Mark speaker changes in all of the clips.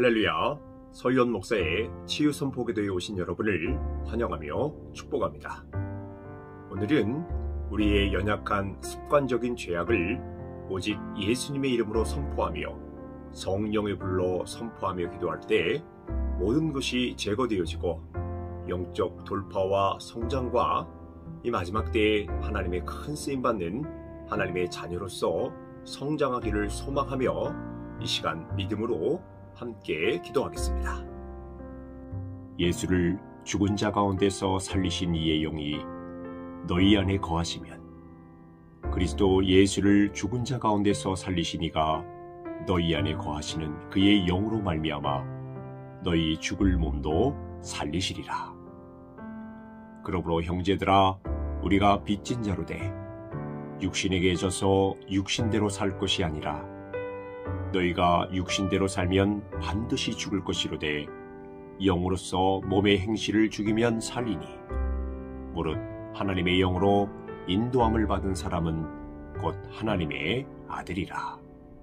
Speaker 1: 할렐루야, 서희원 목사의 치유 선포 기도에 오신 여러분을 환영하며 축복합니다. 오늘은 우리의 연약한 습관적인 죄악을 오직 예수님의 이름으로 선포하며 성령의 불로 선포하며 기도할 때 모든 것이 제거되어지고 영적 돌파와 성장과 이 마지막 때에 하나님의 큰 쓰임받는 하나님의 자녀로서 성장하기를 소망하며 이 시간 믿음으로 함께 기도하겠습니다.
Speaker 2: 예수를 죽은 자 가운데서 살리신 이의 영이 너희 안에 거하시면 그리스도 예수를 죽은 자 가운데서 살리신 이가 너희 안에 거하시는 그의 영으로 말미암아 너희 죽을 몸도 살리시리라. 그러므로 형제들아, 우리가 빚진 자로 돼 육신에게 져서 육신대로 살 것이 아니라 너희가 육신대로 살면 반드시 죽을 것이로되 영으로서 몸의 행실을 죽이면 살리니 무릇 하나님의 영으로 인도함을 받은 사람은 곧 하나님의 아들이라.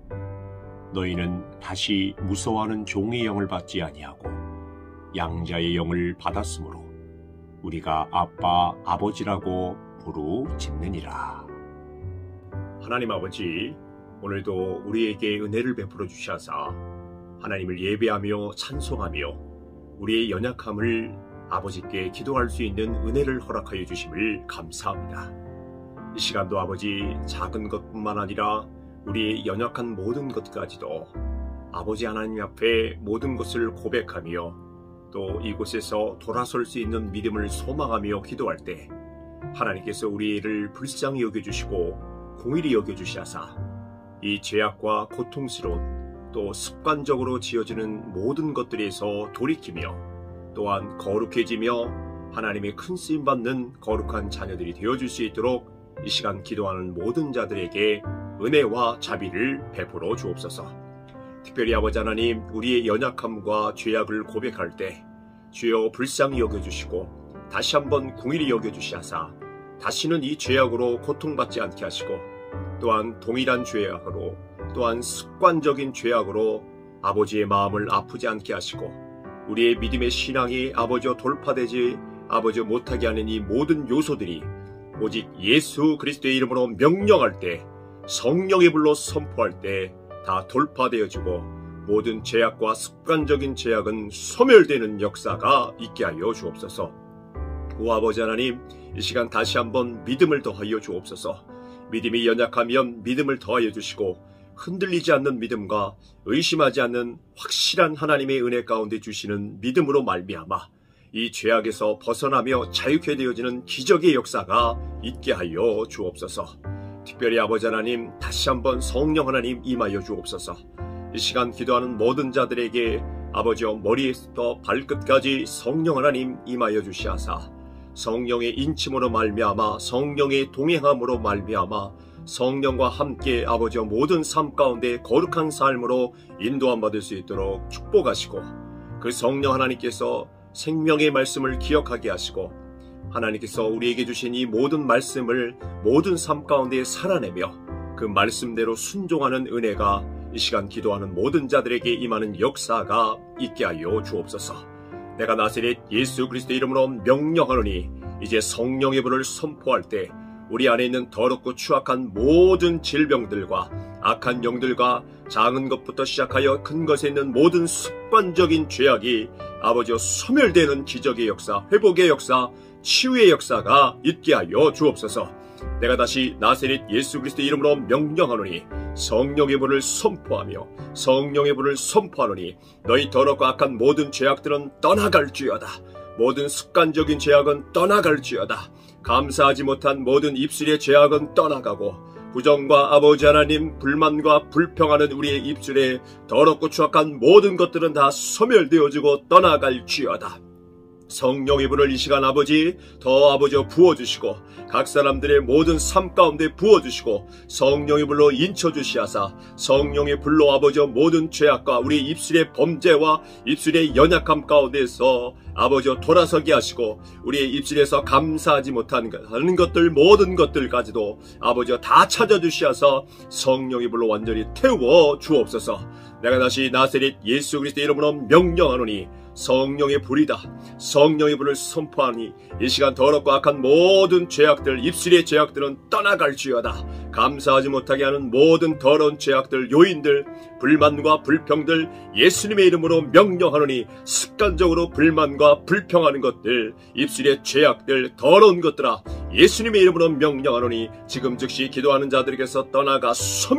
Speaker 2: 너희는 다시 무서워하는 종의 영을 받지 아니하고 양자의 영을 받았으므로 우리가 아빠 아버지라고 부르짖느니라.
Speaker 1: 하나님 아버지, 오늘도 우리에게 은혜를 베풀어 주시사 하나님을 예배하며 찬송하며 우리의 연약함을 아버지께 기도할 수 있는 은혜를 허락하여 주심을 감사합니다. 이 시간도 아버지, 작은 것뿐만 아니라 우리의 연약한 모든 것까지도 아버지 하나님 앞에 모든 것을 고백하며 또 이곳에서 돌아설 수 있는 믿음을 소망하며 기도할 때 하나님께서 우리를 불쌍히 여겨주시고 공의히 여겨주시사 이 죄악과 고통스러운 또 습관적으로 지어지는 모든 것들에서 돌이키며 또한 거룩해지며 하나님의 큰 쓰임받는 거룩한 자녀들이 되어줄 수 있도록 이 시간 기도하는 모든 자들에게 은혜와 자비를 베풀어 주옵소서. 특별히 아버지 하나님, 우리의 연약함과 죄악을 고백할 때 주여 불쌍히 여겨주시고 다시 한번 궁일히 여겨주시하사 다시는 이 죄악으로 고통받지 않게 하시고 또한 동일한 죄악으로 또한 습관적인 죄악으로 아버지의 마음을 아프지 않게 하시고 우리의 믿음의 신앙이 아버지와 돌파되지 아버지 못하게 하는 이 모든 요소들이 오직 예수 그리스도의 이름으로 명령할 때 성령의 불로 선포할 때 다 돌파되어지고 모든 죄악과 습관적인 죄악은 소멸되는 역사가 있게 하여 주옵소서. 오 아버지 하나님, 이 시간 다시 한번 믿음을 더하여 주옵소서. 믿음이 연약하면 믿음을 더하여 주시고 흔들리지 않는 믿음과 의심하지 않는 확실한 하나님의 은혜 가운데 주시는 믿음으로 말미암아 이 죄악에서 벗어나며 자유케 되어지는 기적의 역사가 있게 하여 주옵소서. 특별히 아버지 하나님, 다시 한번 성령 하나님 임하여 주옵소서. 이 시간 기도하는 모든 자들에게 아버지여 머리에서 발끝까지 성령 하나님 임하여 주시하사 성령의 인침으로 말미암아 성령의 동행함으로 말미암아 성령과 함께 아버지여 모든 삶 가운데 거룩한 삶으로 인도함 받을 수 있도록 축복하시고 그 성령 하나님께서 생명의 말씀을 기억하게 하시고 하나님께서 우리에게 주신 이 모든 말씀을 모든 삶 가운데 살아내며 그 말씀대로 순종하는 은혜가 이 시간 기도하는 모든 자들에게 임하는 역사가 있게 하여 주옵소서. 내가 나사렛 예수 그리스도 이름으로 명령하노니 이제 성령의 불을 선포할 때 우리 안에 있는 더럽고 추악한 모든 질병들과 악한 영들과 작은 것부터 시작하여 큰 것에 있는 모든 습관적인 죄악이 아버지여 소멸되는 기적의 역사, 회복의 역사, 치유의 역사가 있게 하여 주옵소서. 내가 다시 나사렛 예수 그리스도 이름으로 명령하노니 성령의 불을 선포하며 성령의 불을 선포하노니 너희 더럽고 악한 모든 죄악들은 떠나갈지어다. 모든 습관적인 죄악은 떠나갈지어다. 감사하지 못한 모든 입술의 죄악은 떠나가고 부정과 아버지 하나님 불만과 불평하는 우리의 입술에 더럽고 추악한 모든 것들은 다 소멸되어지고 떠나갈지어다. 성령의 불을 이 시간 아버지 더 아버지 부어주시고 각 사람들의 모든 삶 가운데 부어주시고 성령의 불로 인쳐주시하사 성령의 불로 아버지 모든 죄악과 우리 입술의 범죄와 입술의 연약함 가운데서 아버지 돌아서게 하시고 우리의 입술에서 감사하지 못하는 것들 모든 것들까지도 아버지 다 찾아주시하사 성령의 불로 완전히 태워 주옵소서. 내가 다시 나사렛 예수 그리스도의 이름으로 명령하노니 성령의 불이다. 성령의 불을 선포하니 이 시간 더럽고 악한 모든 죄악들, 입술의 죄악들은 떠나갈지어다. 감사하지 못하게 하는 모든 더러운 죄악들, 요인들, 불만과 불평들 예수님의 이름으로 명령하노니 습관적으로 불만과 불평하는 것들, 입술의 죄악들, 더러운 것들아 예수님의 이름으로 명령하노니 지금 즉시 기도하는 자들에게서 떠나가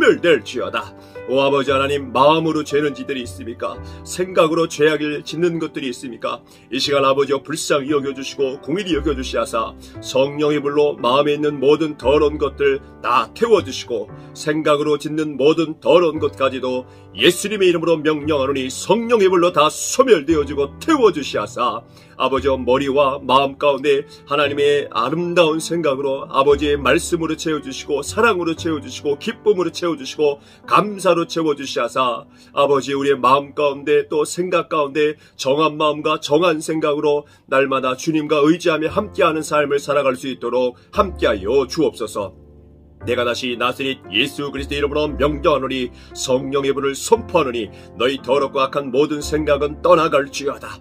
Speaker 1: 소멸될지어다. 오 아버지 하나님, 마음으로 죄는 지들이 있습니까? 생각으로 죄악을 짓는 것들이 있습니까? 이 시간 아버지여 불쌍히 여겨주시고 공의히 여겨주시하사 성령의 불로 마음에 있는 모든 더러운 것들 다 태워주시고 생각으로 짓는 모든 더러운 것까지도 예수님의 이름으로 명령하노니 성령의 불로 다 소멸되어지고 태워주시하사 아버지여 머리와 마음 가운데 하나님의 아름다운 생각으로 아버지의 말씀으로 채워주시고 사랑으로 채워주시고 기쁨으로 채워주시고 감사로 채워주시하사 아버지 우리의 마음 가운데 또 생각 가운데 정한 마음과 정한 생각으로 날마다 주님과 의지하며 함께하는 삶을 살아갈 수 있도록 함께하여 주옵소서. 내가 다시 나사렛 예수 그리스도의 이름으로 명령하노니 성령의 불을 선포하노니 너희 더럽고 악한 모든 생각은 떠나갈지어다.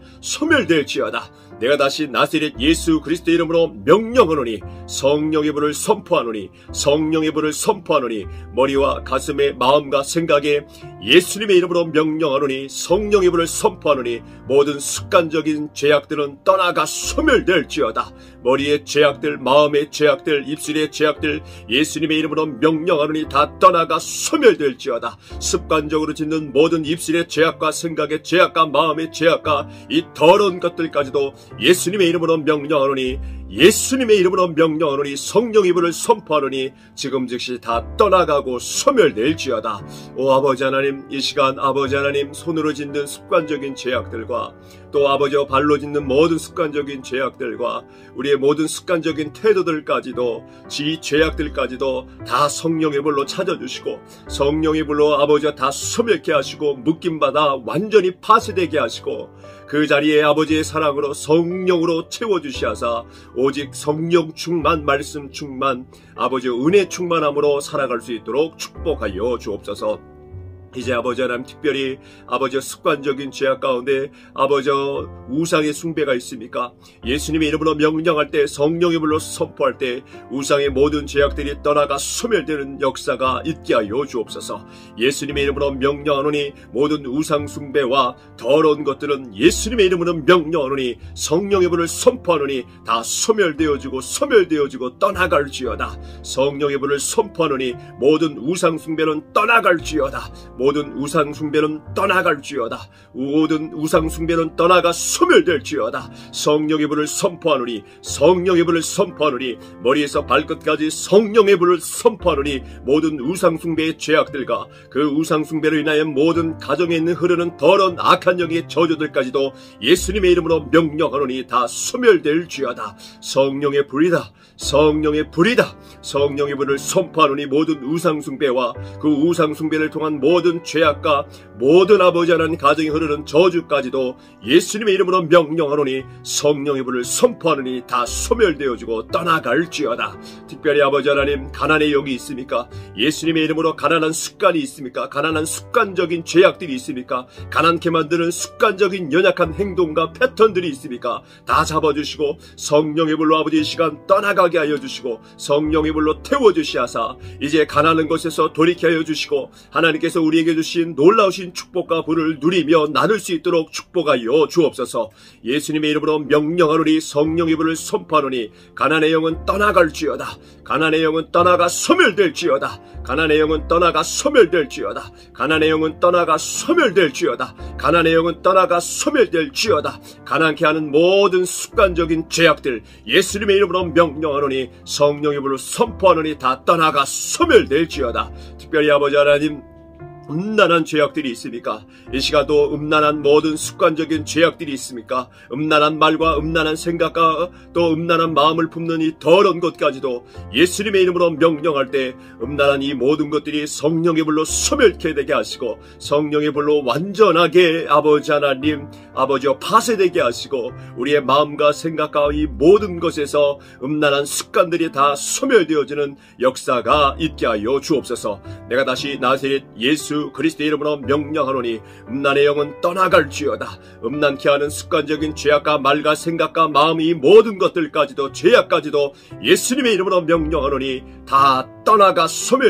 Speaker 1: 소멸될지어다. 내가 다시 나사렛 예수 그리스도의 이름으로 명령하노니 성령의 불을 선포하노니 성령의 불을 선포하노니 머리와 가슴의 마음과 생각에 예수님의 이름으로 명령하노니 성령의 불을 선포하노니 모든 습관적인 죄악들은 떠나가 소멸될지어다. 머리의 죄악들, 마음의 죄악들, 입술의 죄악들 예수님의 이름으로 명령하노니 다 떠나가 소멸될지어다. 습관적으로 짓는 모든 입술의 죄악과 생각의 죄악과 마음의 죄악과 이 더러운 것들까지도 예수님의 이름으로 명령하노니 예수님의 이름으로 명령하노니 성령의 불을 선포하노니 지금 즉시 다 떠나가고 소멸될지어다. 오 아버지 하나님, 이 시간 아버지 하나님 손으로 짓는 습관적인 죄악들과 또 아버지와 발로 짓는 모든 습관적인 죄악들과 우리의 모든 습관적인 태도들까지도 지 죄악들까지도 다 성령의 불로 찾아주시고 성령의 불로 아버지와 다 소멸케 하시고 묶임받아 완전히 파쇄되게 하시고 그 자리에 아버지의 사랑으로 성령으로 채워주시하사 오직 성령 충만, 말씀 충만, 아버지의 은혜 충만함으로 살아갈 수 있도록 축복하여 주옵소서. 이제 아버지 하나님 특별히 아버지의 습관적인 죄악 가운데 아버지의 우상의 숭배가 있습니까? 예수님의 이름으로 명령할 때 성령의 불로 선포할 때 우상의 모든 죄악들이 떠나가 소멸되는 역사가 있게 하여 주옵소서. 예수님의 이름으로 명령하노니 모든 우상 숭배와 더러운 것들은 예수님의 이름으로 명령하노니 성령의 불을 선포하노니 다 소멸되어지고 떠나갈지어다. 성령의 불을 선포하노니 모든 우상 숭배는 떠나갈지어다. 모든 우상 숭배는 떠나갈지어다. 모든 우상 숭배는 떠나가 소멸될지어다. 성령의 불을 선포하노니 성령의 불을 선포하노니 머리에서 발끝까지 성령의 불을 선포하노니 모든 우상 숭배의 죄악들과 그 우상 숭배로 인하여 모든 가정에 있는 흐르는 더러운 악한 영의 저주들까지도 예수님의 이름으로 명령하노니 다 소멸될지어다. 성령의 불이다. 성령의 불이다. 성령의 불을 선포하노니 모든 우상 숭배와 그 우상 숭배를 통한 모든 죄악과 모든 아버지 하나님 가정에 흐르는 저주까지도 예수님의 이름으로 명령하노니 성령의 불을 선포하노니 다 소멸되어지고 떠나갈지어다. 특별히 아버지 하나님 가난의 영이 있습니까? 예수님의 이름으로 가난한 습관이 있습니까? 가난한 습관적인 죄악들이 있습니까? 가난케 만드는 습관적인 연약한 행동과 패턴들이 있습니까? 다 잡아주시고 성령의 불로 아버지의 시간 떠나가게 하여 주시고 성령의 불로 태워주시하사 이제 가난한 것에서 돌이켜 하여 주시고 하나님께서 우리에게 주신 놀라우신 축복과 불을 누리며 나눌 수 있도록 축복하여 주옵소서. 예수님의 이름으로 명령하노니 성령의 불을 선포하노니 가난의 영은 떠나갈지어다. 가난의 영은 떠나가 소멸될지어다. 가난의 영은 떠나가 소멸될지어다. 가난의 영은 떠나가 소멸될지어다. 가난의 영은 떠나가 소멸될지어다. 가난케 하는 모든 습관적인 죄악들 예수님의 이름으로 명령하노니 성령의 불을 선포하노니 다 떠나가 소멸될지어다. 특별히 아버지 하나님 음란한 죄악들이 있습니까? 이 시간도 음란한 모든 습관적인 죄악들이 있습니까? 음란한 말과 음란한 생각과 또 음란한 마음을 품는 이 더러운 것까지도 예수님의 이름으로 명령할 때 음란한 이 모든 것들이 성령의 불로 소멸케 되게 하시고 성령의 불로 완전하게 아버지 하나님 아버지여 파쇄되게 하시고 우리의 마음과 생각과 이 모든 것에서 음란한 습관들이 다 소멸되어지는 역사가 있게 하여 주옵소서. 내가 다시 나사렛 예수 그리스도의 이름으로 명령하노니 음란의 영은 떠나갈지어다. 음란케 하는 습관적인 죄악과 말과 생각과 마음 이 모든 것들까지도 죄악까지도 예수님의 이름으로 명령하노니 다 떠나가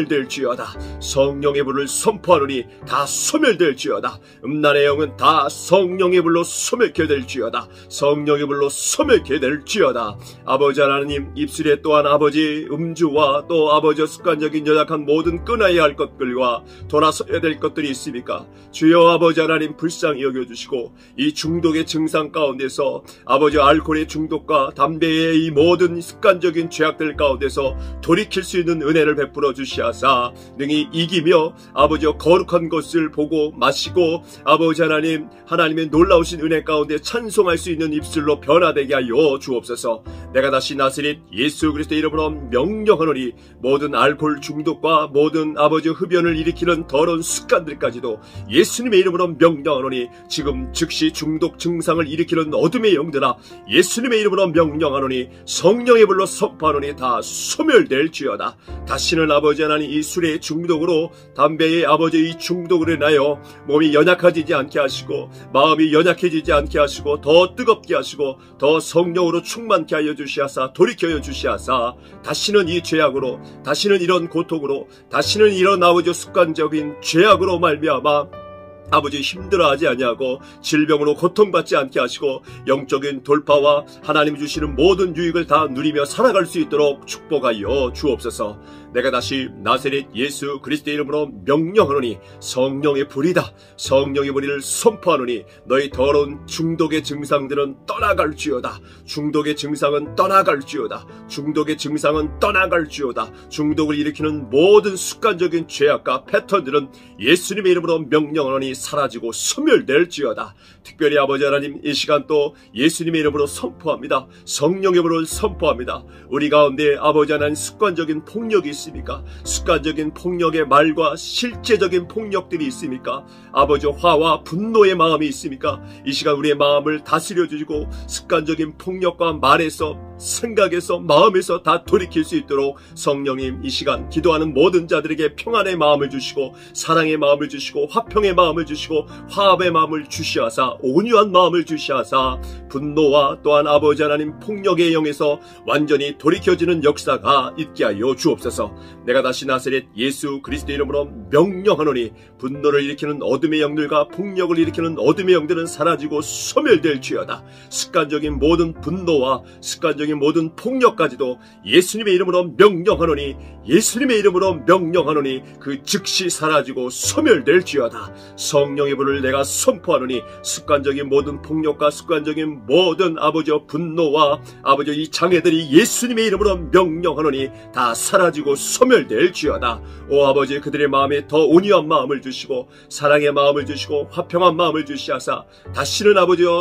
Speaker 1: 소멸될지어다. 성령의 불을 선포하노니 다 소멸될지어다. 음란의 영은 다 성령의 불로 소멸케 될지어다. 성령의 불로 소멸케 될지어다. 아버지 하나님 입술에 또한 아버지 음주와 또 아버지 습관적인 연약한 모든 끊어야 할 것들과 돌아서야 될 것들이 있습니까? 주여 아버지 하나님 불쌍히 여겨주시고 이 중독의 증상 가운데서 아버지 알코올의 중독과 담배의 이 모든 습관적인 죄악들 가운데서 돌이킬 수 있는 은혜를 베풀어 주시하사 능히 이기며 아버지여 거룩한 것을 보고 마시고 아버지 하나님 하나님의 놀라우신 은혜 가운데 찬송할 수 있는 입술로 변화되게 하여 주옵소서. 내가 다시 나사렛 예수 그리스도의 이름으로 명령하노니 모든 알코올 중독과 모든 아버지 흡연을 일으키는 더러운 습관들까지도 예수님의 이름으로 명령하노니 지금 즉시 중독 증상을 일으키는 어둠의 영들아 예수님의 이름으로 명령하노니 성령의 불로 선포하노니 다 소멸될지어다. 다시는 아버지 하나님 이 술의 중독으로 담배의 아버지 이 중독으로 인하여 몸이 연약해지지 않게 하시고 마음이 연약해지지 않게 하시고 더 뜨겁게 하시고 더 성령으로 충만케 하여 주시하사 돌이켜 주시하사 다시는 이 죄악으로 다시는 이런 고통으로 다시는 이런 아버지 습관적인 죄악으로 말미암아 아버지 힘들어하지 아니하고 질병으로 고통받지 않게 하시고 영적인 돌파와 하나님 주시는 모든 유익을 다 누리며 살아갈 수 있도록 축복하여 주옵소서. 내가 다시 나사렛 예수 그리스도의 이름으로 명령하노니 성령의 불이다. 성령의 불을 선포하노니 너희 더러운 중독의 증상들은 떠나갈지어다. 중독의 증상은 떠나갈지어다. 중독의 증상은 떠나갈지어다. 중독을 일으키는 모든 습관적인 죄악과 패턴들은 예수님의 이름으로 명령하노니 사라지고 소멸될지어다. 특별히 아버지 하나님 이 시간 또 예수님의 이름으로 선포합니다. 성령의 불을 선포합니다. 우리 가운데 아버지 하나님 습관적인 폭력이 있습니까? 습관적인 폭력의 말과 실제적인 폭력들이 있습니까? 아버지 화와 분노의 마음이 있습니까? 이 시간 우리의 마음을 다스려 주시고 습관적인 폭력과 말에서 생각에서 마음에서 다 돌이킬 수 있도록 성령님 이 시간 기도하는 모든 자들에게 평안의 마음을 주시고 사랑의 마음을 주시고 화평의 마음을 주시고 화합의 마음을 주시하사 온유한 마음을 주시하사 분노와 또한 아버지 하나님 폭력의 영에서 완전히 돌이켜지는 역사가 있게 하여 주옵소서. 내가 다시 나사렛 예수 그리스도의 이름으로 명령하노니 분노를 일으키는 어둠의 영들과 폭력을 일으키는 어둠의 영들은 사라지고 소멸될지어다. 습관적인 모든 분노와 습관적인 모든 폭력까지도 예수님의 이름으로 명령하노니 예수님의 이름으로 명령하노니 그 즉시 사라지고 소멸될지어다. 성령의 불을 내가 선포하노니 습관적인 모든 폭력과 습관적인 모든 아버지의 분노와 아버지의 이 장애들이 예수님의 이름으로 명령하노니 다 사라지고 소멸될지어다. 오 아버지 그들의 마음에 더 온유한 마음을 주시고 사랑의 마음을 주시고 화평한 마음을 주시하사 다시는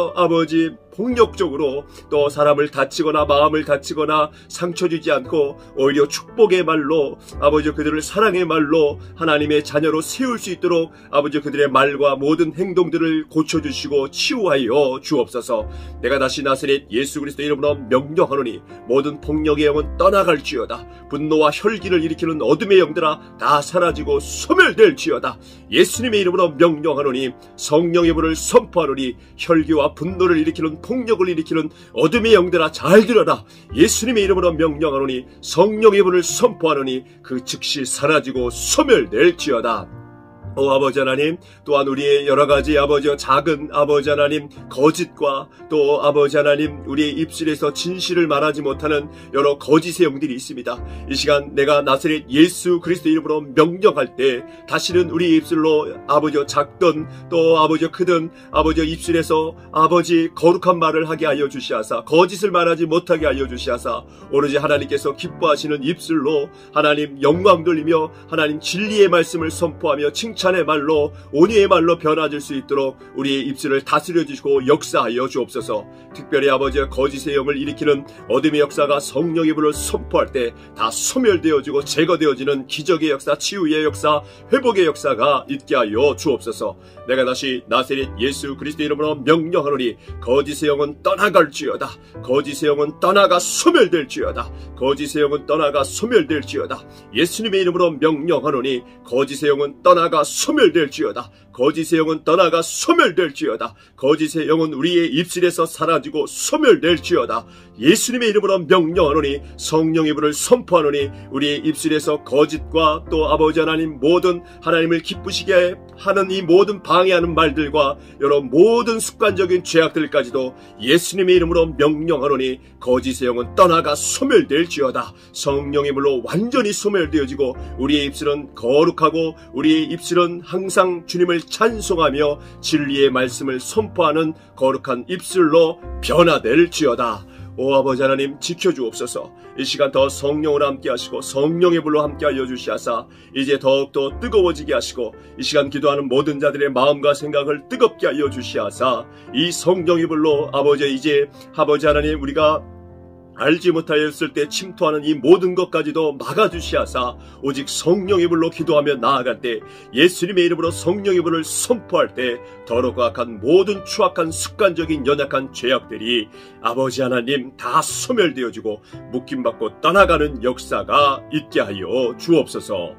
Speaker 1: 아버지 폭력적으로 또 사람을 다치거나 마음을 다치거나 상처 주지 않고 오히려 축복의 말로 아버지 그들을 사랑의 말로 하나님의 자녀로 세울 수 있도록 아버지 그들의 말과 모든 행동들을 고쳐주시고 치유하여 주옵소서. 내가 다시 나사렛 예수 그리스도 이름으로 명령하노니 모든 폭력의 영은 떠나갈지어다. 분노와 혈기를 일으키는 어둠의 영들아 다 사라지고 소멸될지어다. 예수님의 이름으로 명령하노니 성령의 불을 선포하노니 혈기와 분노를 일으키는 폭력을 일으키는 어둠의 영들아 잘 들어라. 예수님의 이름으로 명령하노니 성령의 불을 선포하노니 그 즉시 사라지고 소멸될지어다. 오 아버지 하나님 또한 우리의 여러가지 아버지 작은 아버지 하나님 거짓과 또 아버지 하나님 우리의 입술에서 진실을 말하지 못하는 여러 거짓의 영들이 있습니다. 이 시간 내가 나사렛 예수 그리스도 이름으로 명령할 때 다시는 우리 입술로 아버지 작든 또 아버지 크든 아버지 입술에서 아버지 거룩한 말을 하게 하여 주시하사 거짓을 말하지 못하게 하여 주시하사 오로지 하나님께서 기뻐하시는 입술로 하나님 영광 돌리며 하나님 진리의 말씀을 선포하며 칭찬 칭찬의 말로 온유의 말로 변화될 수 있도록 우리의 입술을 다스려 주시고 역사하여 주옵소서. 특별히 아버지의 거짓의 영을 일으키는 어둠의 역사가 성령의 불을 선포할 때 다 소멸되어지고 제거되어지는 기적의 역사, 치유의 역사, 회복의 역사가 있게 하여 주옵소서. 내가 다시 나사렛 예수 그리스도의 이름으로 명령하노니 거짓의 영은 떠나갈지어다. 거짓의 영은 떠나가 소멸될지어다. 거짓의 영은 떠나가 소멸될지어다. 예수님의 이름으로 명령하노니 거짓의 영은 떠나가 소멸될지어다. 거짓의 영은 떠나가 소멸될지어다. 거짓의 영은 우리의 입술에서 사라지고 소멸될지어다. 예수님의 이름으로 명령하노니 성령의 불을 선포하노니 우리의 입술에서 거짓과 또 아버지 하나님 모든 하나님을 기쁘시게 하는 이 모든 방해하는 말들과 여러 모든 습관적인 죄악들까지도 예수님의 이름으로 명령하노니 거짓의 영은 떠나가 소멸될지어다. 성령의 불로 완전히 소멸되어지고 우리의 입술은 거룩하고 우리의 입술은 항상 주님을 찬송하며 진리의 말씀을 선포하는 거룩한 입술로 변화될지어다. 오 아버지 하나님 지켜주옵소서. 이 시간 더 성령을 함께 하시고 성령의 불로 함께 하여 주시하사 이제 더욱더 뜨거워지게 하시고 이 시간 기도하는 모든 자들의 마음과 생각을 뜨겁게 하여 주시하사 이 성령의 불로 아버지 이제 아버지 하나님 우리가 알지 못하였을 때 침투하는 이 모든 것까지도 막아주시하사 오직 성령의 불로 기도하며 나아갈 때 예수님의 이름으로 성령의 불을 선포할 때 더럽고 악한 모든 추악한 습관적인 연약한 죄악들이 아버지 하나님 다 소멸되어지고 묶임받고 떠나가는 역사가 있게 하여 주옵소서.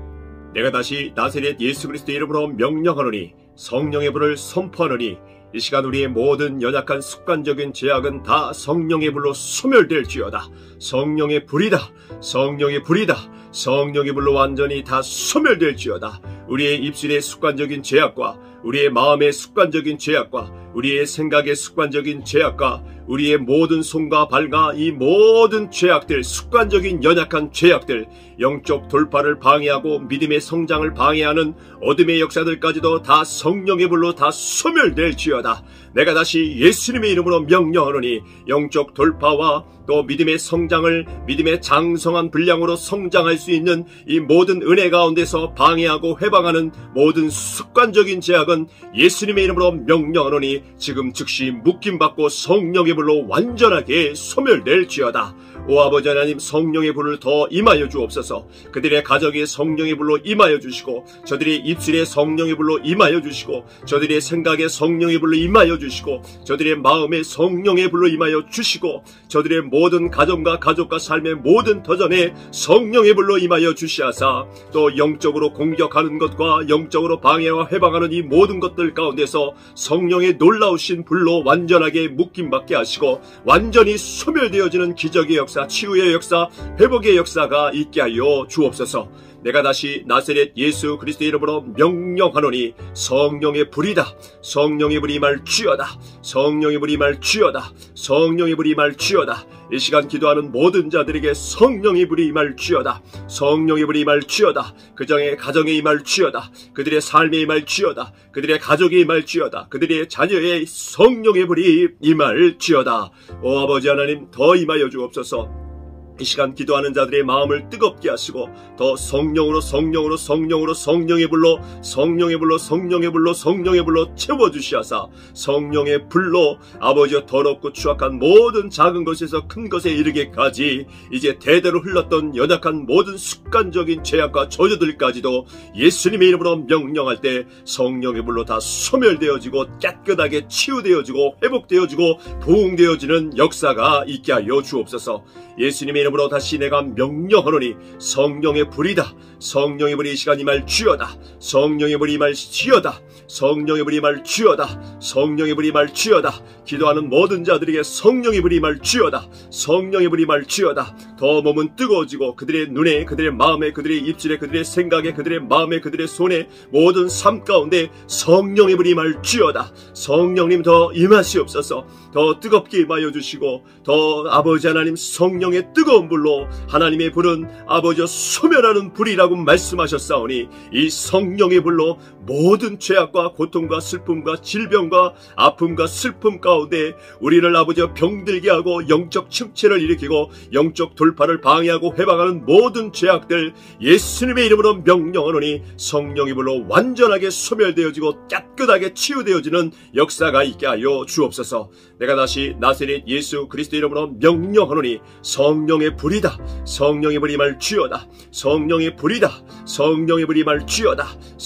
Speaker 1: 내가 다시 나사렛 예수 그리스도의 이름으로 명령하노니 성령의 불을 선포하노니 이 시간 우리의 모든 연약한 습관적인 죄악은 다 성령의 불로 소멸될지어다. 성령의 불이다. 성령의 불이다. 성령의 불로 완전히 다 소멸될지어다. 우리의 입술의 습관적인 죄악과 우리의 마음의 습관적인 죄악과 우리의 생각의 습관적인 죄악과 우리의 모든 손과 발과 이 모든 죄악들, 습관적인 연약한 죄악들, 영적 돌파를 방해하고 믿음의 성장을 방해하는 어둠의 역사들까지도 다 성령의 불로 다 소멸될지어다. 내가 다시 예수님의 이름으로 명령하노니 영적 돌파와 또 믿음의 성장을 믿음의 장성한 분량으로 성장할 수 있는 이 모든 은혜 가운데서 방해하고 해방하는 모든 습관적인 죄악은 예수님의 이름으로 명령하노니 지금 즉시 묶임받고 성령의 불로 완전하게 소멸될지어다. 오 아버지 하나님 성령의 불을 더 임하여 주옵소서. 그들의 가정에 성령의 불로 임하여 주시고 저들의 입술에 성령의 불로 임하여 주시고 저들의 생각에 성령의 불로 임하여 주시고 저들의 마음에 성령의 불로 임하여 주시고 저들의 모든 가정과 가족과 삶의 모든 터전에 성령의 불로 임하여 주시하사 또 영적으로 공격하는 것과 영적으로 방해와 해방하는 이 모든 것들 가운데서 성령의 놀라우신 불로 완전하게 묶임받게 하시고 완전히 소멸되어지는 기적의 역사, 치유의 역사, 회복의 역사가 있게 하여 주옵소서. 내가 다시 나사렛 예수 그리스도의 이름으로 명령하노니 성령의 불이다. 성령의 불이 임할지어다. 성령의 불이 임할지어다. 성령의 불이 임할지어다. 이 시간 기도하는 모든 자들에게 성령의 불이 임할지어다. 성령의 불이 임할지어다. 그정의 가정에 임할지어다. 그들의 삶에 임할지어다. 그들의 가족에 임할지어다. 그들의 자녀의 성령의 불이 임할지어다. 오 아버지 하나님 더 임하여 주옵소서. 이 시간 기도하는 자들의 마음을 뜨겁게 하시고 더 성령의 불로 채워주시하사 성령의 불로 아버지여 더럽고 추악한 모든 작은 것에서 큰 것에 이르기까지 이제 대대로 흘렀던 연약한 모든 습관적인 죄악과 저주들까지도 예수님의 이름으로 명령할 때 성령의 불로 다 소멸되어지고 깨끗하게 치유되어지고 회복되어지고 부흥되어지는 역사가 있게 하여 주옵소서. 예수님의 이름으로 다시 내가 명령하노니 성령의 불이다. 성령의 불이 이 시간 임할지어다. 성령의 불이 임할지어다. 성령의 불이 임할지어다. 성령의 불이 임할지어다. 기도하는 모든 자들에게 성령의 불이 임할지어다. 성령의 불이 임할지어다. 더 몸은 뜨거워지고 그들의 눈에, 그들의 마음에, 그들의 입술에, 그들의 생각에, 그들의 마음에, 그들의 손에 모든 삶 가운데 성령의 불이 임할지어다. 성령님 더 임하시옵소서. 더 뜨겁게 임하여 주시고 더 아버지 하나님 성령의 뜨거운 뜨거운 불로 하나님의 불은 아버지여 소멸하는 불이라고 말씀하셨사오니 이 성령의 불로 모든 죄악과 고통과 슬픔과 질병과 아픔과 슬픔 가운데 우리를 아버지여 병들게 하고 영적 침체를 일으키고 영적 돌파를 방해하고 회방하는 모든 죄악들 예수님의 이름으로 명령하노니 성령의 불로 완전하게 소멸되어지고 깨끗하게 치유되어지는 역사가 있게 하여 주옵소서. 내가 다시 나사렛 예수 그리스도 이름으로 명령하노니 성령의 불이다. 성령의 불이 말주어다. 성령의 불이다. 성령의 불이 말주어다.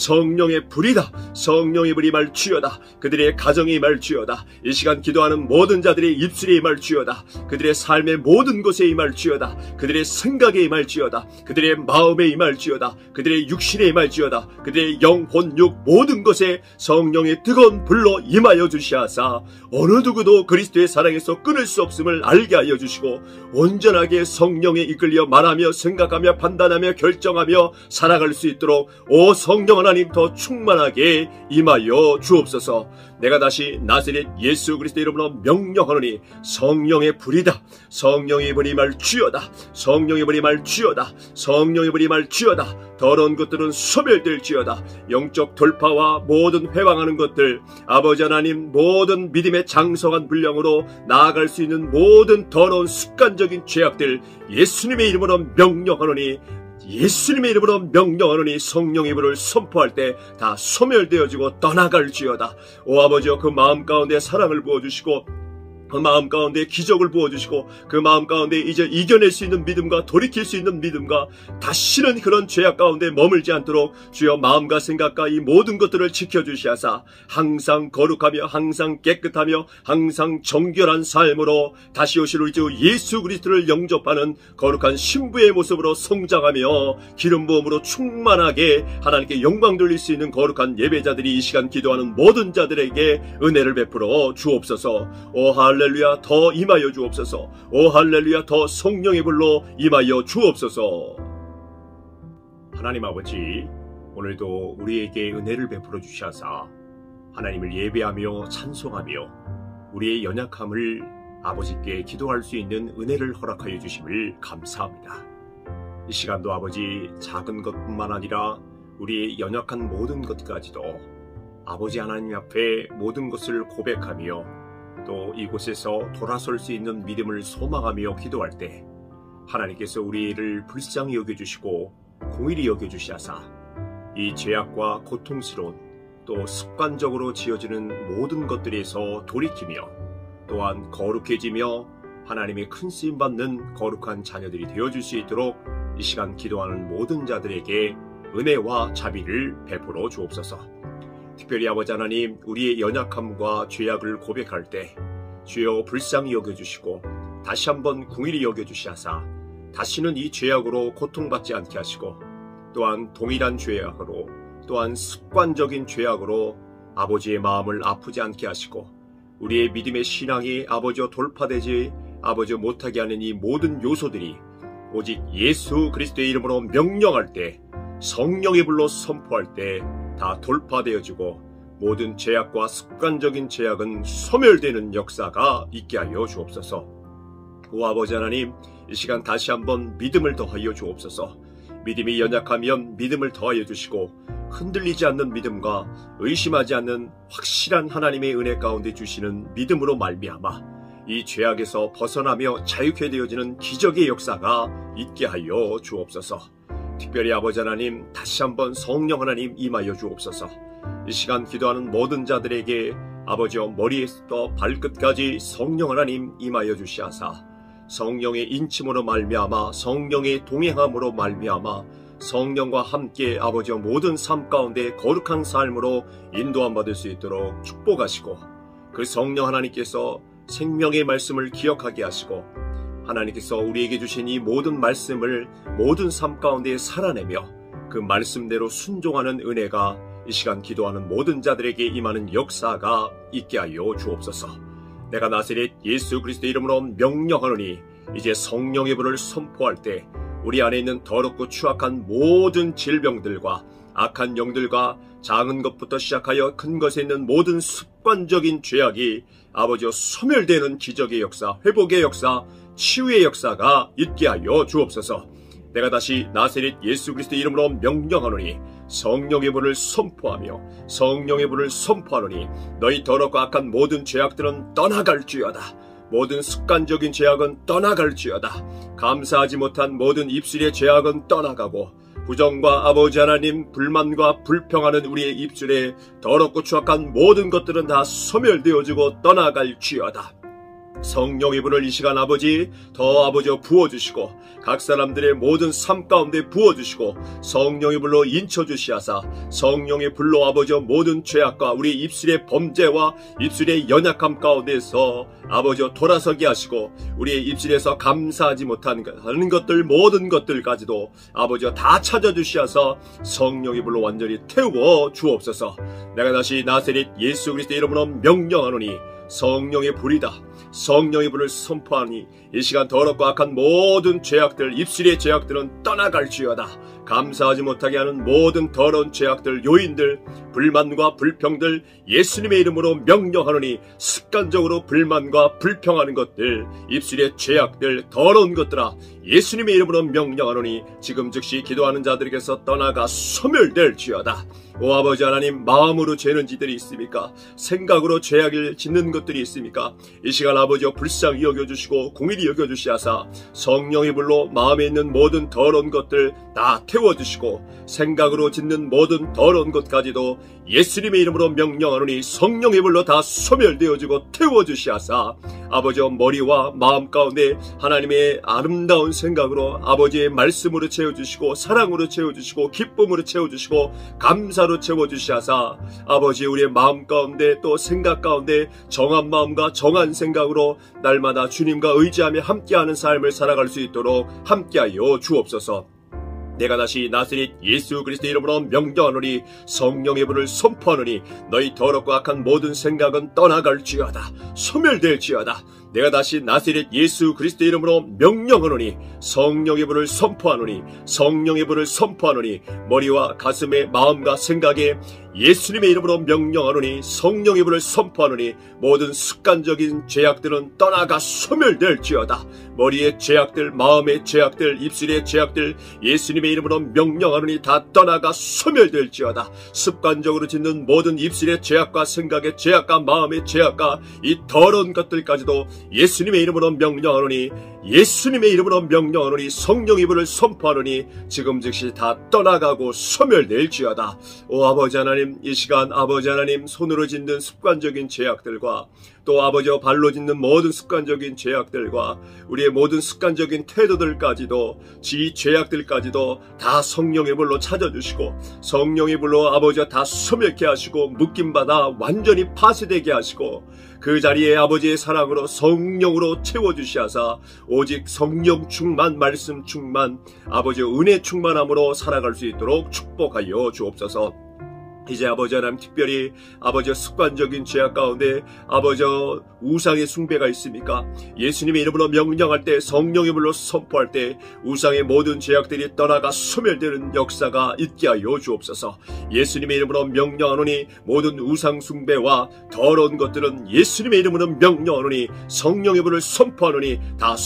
Speaker 1: 성령의 불이다. 성령의 불이 말주어다. 그들의 가정이 말주어다. 이 시간 기도하는 모든 자들의 입술에 임할지어다. 그들의 삶의 모든 곳에 임할지어다. 그들의 생각에 임할지어다. 그들의 마음에 임할지어다. 그들의 육신에 임할지어다. 그들의 영혼 육 모든 것에 성령의 뜨거운 불로 임하여 주시하사 어느 누구도 그리스도의 사랑에서 끊을 수 없음을 알게 하여 주시고 온전하게 성령에 이끌려 말하며 생각하며 판단하며 결정하며 살아갈 수 있도록 오 성령 하나님 더 충만하게 임하여 주옵소서. 내가 다시 나사렛 예수 그리스도 이름으로 명령하노니 성령의 불이다. 성령의 불이 말주어다. 성령의 불이 말주어다. 성령의 불이 말주어다. 더러운 것들은 소멸될지어다. 영적 돌파와 모든 회방하는 것들 아버지 하나님 모든 믿음의 장성한 분량으로 나아갈 수 있는 모든 더러운 습관적인 죄악들 예수님의 이름으로 명령하노니 예수님의 이름으로 명령하노니 성령의 불을 선포할 때 다 소멸되어지고 떠나갈지어다. 오 아버지여 그 마음 가운데 사랑을 부어주시고 그 마음 가운데 기적을 부어주시고 그 마음 가운데 이제 이겨낼 수 있는 믿음과 돌이킬 수 있는 믿음과 다시는 그런 죄악 가운데 머물지 않도록 주여 마음과 생각과 이 모든 것들을 지켜주시하사 항상 거룩하며 항상 깨끗하며 항상 정결한 삶으로 다시 오실 우리 주 예수 그리스도를 영접하는 거룩한 신부의 모습으로 성장하며 기름 부음으로 충만하게 하나님께 영광 돌릴 수 있는 거룩한 예배자들이 이 시간 기도하는 모든 자들에게 은혜를 베풀어 주옵소서. 오 할렐루야 더 임하여 주옵소서. 오 할렐루야 더 성령의 불로 임하여 주옵소서.
Speaker 2: 하나님 아버지 오늘도 우리에게 은혜를 베풀어 주시하사 하나님을 예배하며 찬송하며 우리의 연약함을 아버지께 기도할 수 있는 은혜를 허락하여 주심을 감사합니다. 이 시간도 아버지 작은 것뿐만 아니라 우리의 연약한 모든 것까지도 아버지 하나님 앞에 모든 것을 고백하며 또 이곳에서 돌아설 수 있는 믿음을 소망하며 기도할 때 하나님께서 우리를 불쌍히 여겨주시고 공의히 여겨주시하사 이 죄악과 고통스러운 또 습관적으로 지어지는 모든 것들에서 돌이키며 또한 거룩해지며 하나님의 큰 쓰임받는 거룩한 자녀들이 되어줄 수 있도록 이 시간 기도하는 모든 자들에게 은혜와 자비를 베풀어 주옵소서. 특별히 아버지 하나님 우리의 연약함과 죄악을 고백할 때 주여 불쌍히 여겨주시고 다시 한번 궁일히 여겨주시하사 다시는 이 죄악으로 고통받지 않게 하시고 또한 동일한 죄악으로 또한 습관적인 죄악으로 아버지의 마음을 아프지 않게 하시고 우리의 믿음의 신앙이 아버지와 돌파되지 아버지와 못하게 하는 이 모든 요소들이 오직 예수 그리스도의 이름으로 명령할 때 성령의 불로 선포할 때 다 돌파되어지고 모든 죄악과 습관적인 죄악은 소멸되는 역사가 있게 하여 주옵소서. 오 아버지 하나님 이 시간 다시 한번 믿음을 더하여 주옵소서. 믿음이 연약하면 믿음을 더하여 주시고 흔들리지 않는 믿음과 의심하지 않는 확실한 하나님의 은혜 가운데 주시는 믿음으로 말미암아 이 죄악에서 벗어나며 자유케 되어지는 기적의 역사가 있게 하여 주옵소서. 특별히 아버지 하나님 다시 한번 성령 하나님 임하여 주옵소서. 이 시간 기도하는 모든 자들에게 아버지여 머리에서 발끝까지 성령 하나님 임하여 주시하사 성령의 인침으로 말미암아 성령의 동행함으로 말미암아 성령과 함께 아버지여 모든 삶 가운데 거룩한 삶으로 인도함 받을 수 있도록 축복하시고 그 성령 하나님께서 생명의 말씀을 기억하게 하시고 하나님께서 우리에게 주신 이 모든 말씀을 모든 삶 가운데 살아내며 그 말씀대로 순종하는 은혜가 이 시간 기도하는 모든 자들에게 임하는 역사가 있게 하여 주옵소서. 내가 나사렛 예수 그리스도 이름으로 명령하노니 이제 성령의 불을 선포할 때 우리 안에 있는 더럽고 추악한 모든 질병들과 악한 영들과 작은 것부터 시작하여 큰 것에 있는 모든 습관적인 죄악이 아버지여 소멸되는 기적의 역사, 회복의 역사,
Speaker 1: 치유의 역사가 있게 하여 주옵소서. 내가 다시 나사렛 예수 그리스도의 이름으로 명령하노니 성령의 불을 선포하며 성령의 불을 선포하노니 너희 더럽고 악한 모든 죄악들은 떠나갈지어다. 모든 습관적인 죄악은 떠나갈지어다. 감사하지 못한 모든 입술의 죄악은 떠나가고 부정과 아버지 하나님 불만과 불평하는 우리의 입술에 더럽고 추악한 모든 것들은 다 소멸되어지고 떠나갈지어다. 성령의 불을 이 시간 아버지 부어주시고 각 사람들의 모든 삶 가운데 부어주시고 성령의 불로 인쳐주시하사 성령의 불로 아버지 모든 죄악과 우리 입술의 범죄와 입술의 연약함 가운데서 아버지 돌아서게 하시고 우리의 입술에서 감사하지 못한 것들 모든 것들까지도 아버지 다 찾아주시하사 성령의 불로 완전히 태워 주옵소서. 내가 다시 나사렛 예수 그리스도의 이름으로 명령하노니 성령의 불이다. 성령의 불을 선포하니 이 시간 더럽고 악한 모든 죄악들 입술의 죄악들은 떠나갈지어다. 감사하지 못하게 하는 모든 더러운 죄악들 요인들 불만과 불평들 예수님의 이름으로 명령하노니 습관적으로 불만과 불평하는 것들 입술의 죄악들 더러운 것들아 예수님의 이름으로 명령하노니 지금 즉시 기도하는 자들에게서 떠나가 소멸될지어다. 오 아버지 하나님 마음으로 죄는 지들이 있습니까? 생각으로 죄악을 짓는 것들이 있습니까? 이 시간 아버지여 불쌍히 여겨주시고 공의히 여겨주시하사 성령의 불로 마음에 있는 모든 더러운 것들 다 태워주시고 생각으로 짓는 모든 더러운 것까지도 예수님의 이름으로 명령하노니 성령의 불로 다 소멸되어지고 태워주시하사 아버지여 머리와 마음 가운데 하나님의 아름다운 생각으로 아버지의 말씀으로 채워주시고 사랑으로 채워주시고 기쁨으로 채워주시고 감사로 채워주시하사 아버지 우리의 마음 가운데 또 생각 가운데 정한 마음과 정한 생각으로 날마다 주님과 의지하며 함께하는 삶을 살아갈 수 있도록 함께하여 주옵소서. 내가 다시 나사렛 예수 그리스도의 이름으로 명령하노니 성령의 불을 선포하노니 너희 더럽고 악한 모든 생각은 떠나갈지어다. 소멸될지어다. 내가 다시 나사렛 예수 그리스도의 이름으로 명령하노니 성령의 불을 선포하노니 성령의 불을 선포하노니 머리와 가슴의 마음과 생각에 예수님의 이름으로 명령하노니 성령의 불을 선포하노니 모든 습관적인 죄악들은 떠나가 소멸될지어다. 머리의 죄악들 마음의 죄악들 입술의 죄악들 예수님의 이름으로 명령하노니 다 떠나가 소멸될지어다. 습관적으로 짓는 모든 입술의 죄악과 생각의 죄악과 마음의 죄악과 이 더러운 것들까지도 예수님의 이름으로 명령하노니 예수님의 이름으로 명령하노니 성령의 불을 선포하노니 지금 즉시 다 떠나가고 소멸될지어다. 오 아버지 하나님 이 시간 아버지 하나님 손으로 짓는 습관적인 죄악들과 또 아버지와 발로 짓는 모든 습관적인 죄악들과 우리의 모든 습관적인 태도들까지도 지 죄악들까지도 다 성령의 불로 찾아주시고 성령의 불로 아버지와 다 소멸케 하시고 묶임받아 완전히 파쇄되게 하시고 그 자리에 아버지의 사랑으로 성령으로 채워주시하사 오직 성령 충만 말씀 충만 아버지의 은혜 충만함으로 살아갈 수 있도록 축복하여 주옵소서. 이제 아버지 하나님 특별히 아버지의 습관적인 죄악 가운데 아버지의 우상의 숭배가 있습니까? 예수님의 이름으로 명령할 때 성령의 불로 선포할 때 우상의 모든 죄악들이 떠나가 소멸되는 역사가 있게 하여 주옵소서. 예수님의 이름으로 명령하노니 모든 우상 숭배와 더러운 것들은 예수님의 이름으로 명령하노니 성령의 불을 선포하노니 다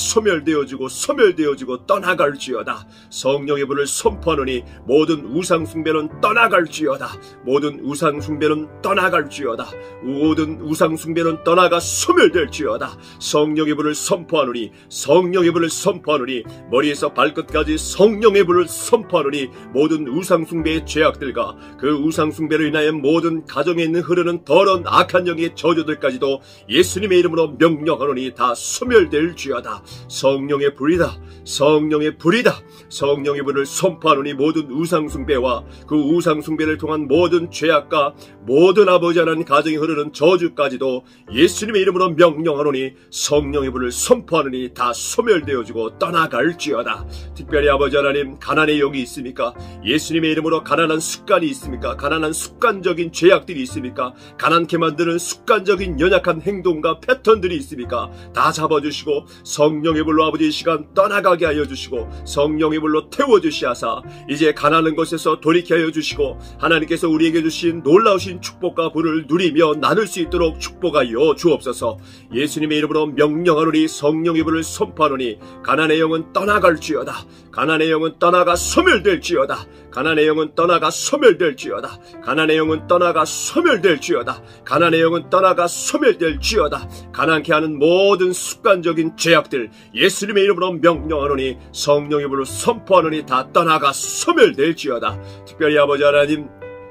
Speaker 1: 소멸되어지고 떠나갈지어다. 성령의 불을 선포하노니 모든 우상 숭배는 떠나갈지어다. 모든 우상 숭배는 떠나갈지어다. 모든 우상 숭배는 떠나가 소멸될지어다. 성령의 불을 선포하노니 성령의 불을 선포하노니 머리에서 발끝까지 성령의 불을 선포하노니 모든 우상 숭배의 죄악들과 그 우상 숭배로 인하여 모든 가정에 있는 흐르는 더러운 악한 영의 저주들까지도 예수님의 이름으로 명령하노니 다 소멸될지어다. 성령의 불이다. 성령의 불이다. 성령의 불을 선포하노니 모든 우상 숭배와 그 우상 숭배를 통한 모든 죄악과 모든 아버지 하나님 가정에 흐르는 저주까지도 예수님의 이름으로 명령하노니 성령의 불을 선포하노니 다 소멸되어지고 떠나갈지어다. 특별히 아버지 하나님 가난의 영이 있습니까? 예수님의 이름으로 가난한 습관이 있습니까? 가난한 습관적인 죄악들이 있습니까? 가난케 만드는 습관적인 연약한 행동과 패턴들이 있습니까? 다 잡아주시고 성령의 불로 아버지 이 시간 떠나가게 하여 주시고 성령의 불로 태워주시하사 이제 가난한 것에서 돌이켜 하여 주시고 하나님께서 우리 우리에게 주신 놀라우신 축복과 불을 누리며 나눌 수 있도록 축복하여 주옵소서. 예수님의 이름으로 명령하노니 성령의 불을 선포하노니 가난의 영은 떠나갈지어다. 가난의 영은 떠나가 소멸될지어다. 가난의 영은 떠나가 소멸될지어다. 가난의 영은 떠나가 소멸될지어다. 가난의 영은 떠나가 소멸될지어다. 가난케 하는 모든 습관적인 죄악들 예수님의 이름으로 명령하노니 성령의 불을 선포하노니 다 떠나가 소멸될지어다. 특별히 아버지 하나님,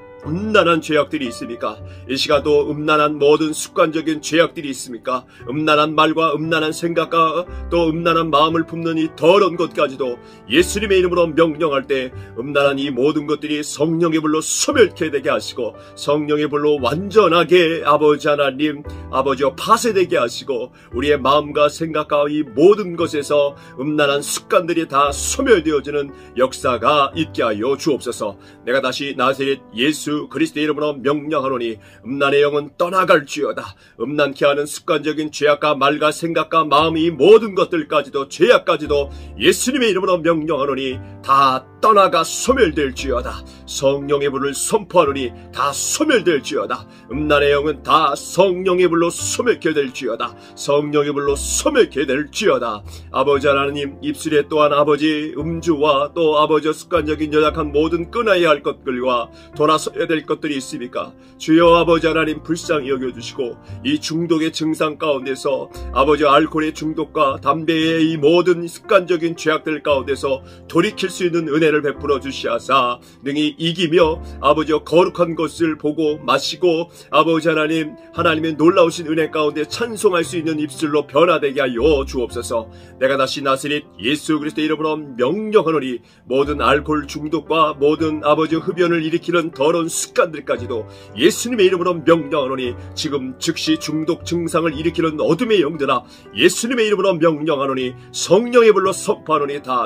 Speaker 1: 음란한 죄악들이 있습니까? 이 시간도 음란한 모든 습관적인 죄악들이 있습니까? 음란한 말과 음란한 생각과 또 음란한 마음을 품는 이 더러운 것까지도 예수님의 이름으로 명령할 때 음란한 이 모든 것들이 성령의 불로 소멸케 되게 하시고 성령의 불로 완전하게 아버지 하나님 아버지여 파쇄되게 하시고 우리의 마음과 생각과 이 모든 것에서 음란한 습관들이 다 소멸되어지는 역사가 있게 하여 주옵소서. 내가 다시 나사렛 예수 그리스도의 이름으로 명령하노니 음란의 영은 떠나갈지어다. 음란케 하는 습관적인 죄악과 말과 생각과 마음 이 모든 것들까지도 죄악까지도 예수님의 이름으로 명령하노니 다 떠나가 소멸될지어다. 성령의 불을 선포하노니 다 소멸될지어다. 음란의 영은 다 성령의 불로 소멸케 될지어다. 성령의 불로 소멸케 될지어다. 아버지 하나님, 입술에 또한 아버지 음주와 또 아버지 습관적인 연약한 모든 끊어야 할 것들과 돌아서야 될 것들이 있습니까? 주여 아버지 하나님 불쌍히 여겨주시고 이 중독의 증상 가운데서 아버지 알코올의 중독과 담배의 이 모든 습관적인 죄악들 가운데서 돌이킬 수 있는 은혜를 베풀어 주시하사 능히 이기며 아버지여 거룩한 것을 보고 마시고 아버지 하나님 하나님의 놀라우신 은혜 가운데 찬송할 수 있는 입술로 변화되게 하여 주옵소서. 내가 다시 나사렛 예수 그리스도의 이름으로 명령하노니 모든 알코올 중독과 모든 아버지 흡연을 일으키는 더러운 습관들까지도 예수님의 이름으로 명령하노니 지금 즉시 중독 증상을 일으키는 어둠의 영들아 예수님의 이름으로 명령하노니 성령의 불로 선포하노니 다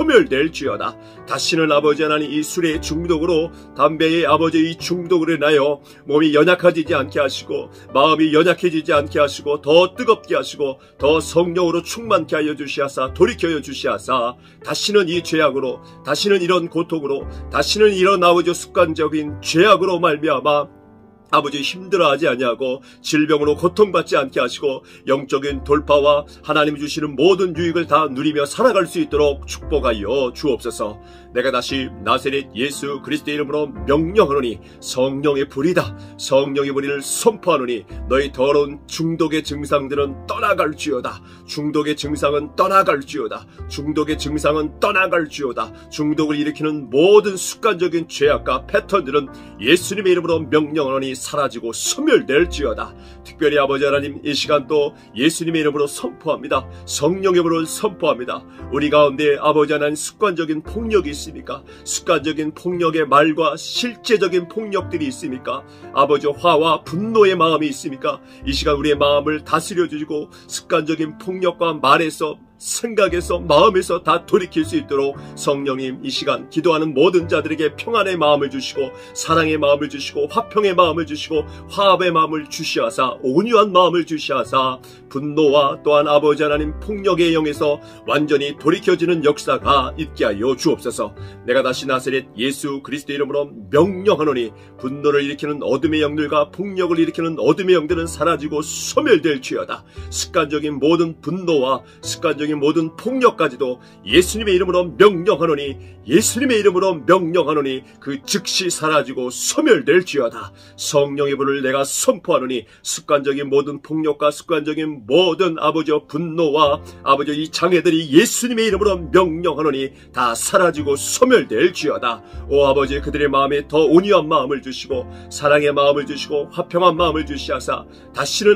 Speaker 1: 소멸될지어다. 다시는 아버지 하나님 이 술의 중독으로 담배의 아버지 이 중독으로 인하여 몸이 연약해지지 않게 하시고 마음이 연약해지지 않게 하시고 더 뜨겁게 하시고 더 성령으로 충만케 하여 주시하사 돌이켜 주시하사 다시는 이 죄악으로 다시는 이런 고통으로 다시는 이런 아버지 습관적인 죄악으로 말미암아 아버지 힘들어하지 아니하고 질병으로 고통받지 않게 하시고 영적인 돌파와 하나님이 주시는 모든 유익을 다 누리며 살아갈 수 있도록 축복하여 주옵소서. 내가 다시 나사렛 예수 그리스도의 이름으로 명령하노니 성령의 불이다. 성령의 불을 선포하노니 너희 더러운 중독의 증상들은 떠나갈지어다. 중독의 증상은 떠나갈지어다. 중독의 증상은 떠나갈지어다. 중독을 일으키는 모든 습관적인 죄악과 패턴들은 예수님의 이름으로 명령하노니 사라지고 소멸될지어다. 특별히 아버지 하나님 이 시간도 예수님의 이름으로 선포합니다. 성령의 불을 선포합니다. 우리 가운데 아버지 하나님 습관적인 폭력이 있습니까? 습관적인 폭력의 말과 실제적인 폭력들이 있습니까? 아버지 화와 분노의 마음이 있습니까? 이 시간 우리의 마음을 다스려 주시고 습관적인 폭력과 말에서 생각에서 마음에서 다 돌이킬 수 있도록 성령님 이 시간 기도하는 모든 자들에게 평안의 마음을 주시고 사랑의 마음을 주시고 화평의 마음을 주시고 화합의 마음을 주시하사 온유한 마음을 주시하사 분노와 또한 아버지 하나님 폭력의 영에서 완전히 돌이켜지는 역사가 있게 하여 주옵소서. 내가 다시 나사렛 예수 그리스도의 이름으로 명령하노니 분노를 일으키는 어둠의 영들과 폭력을 일으키는 어둠의 영들은 사라지고 소멸될지어다. 습관적인 모든 분노와 습관적인 모든 폭력까지도 예수님의 이름으로 명령하노니 예수님의 이름으로 명령하노니 그 즉시 사라지고 소멸될지어다. 성령의 불을 내가 선포하노니 습관적인 모든 폭력과 습관적인 모든 아버지의 분노와 아버지의 이 장애들이 예수님의 이름으로 명령하노니 다 사라지고 소멸될지어다. 오 아버지 그들의 마음에 더 온유한 마음을 주시고 사랑의 마음을 주시고 화평한 마음을 주시하사 다시는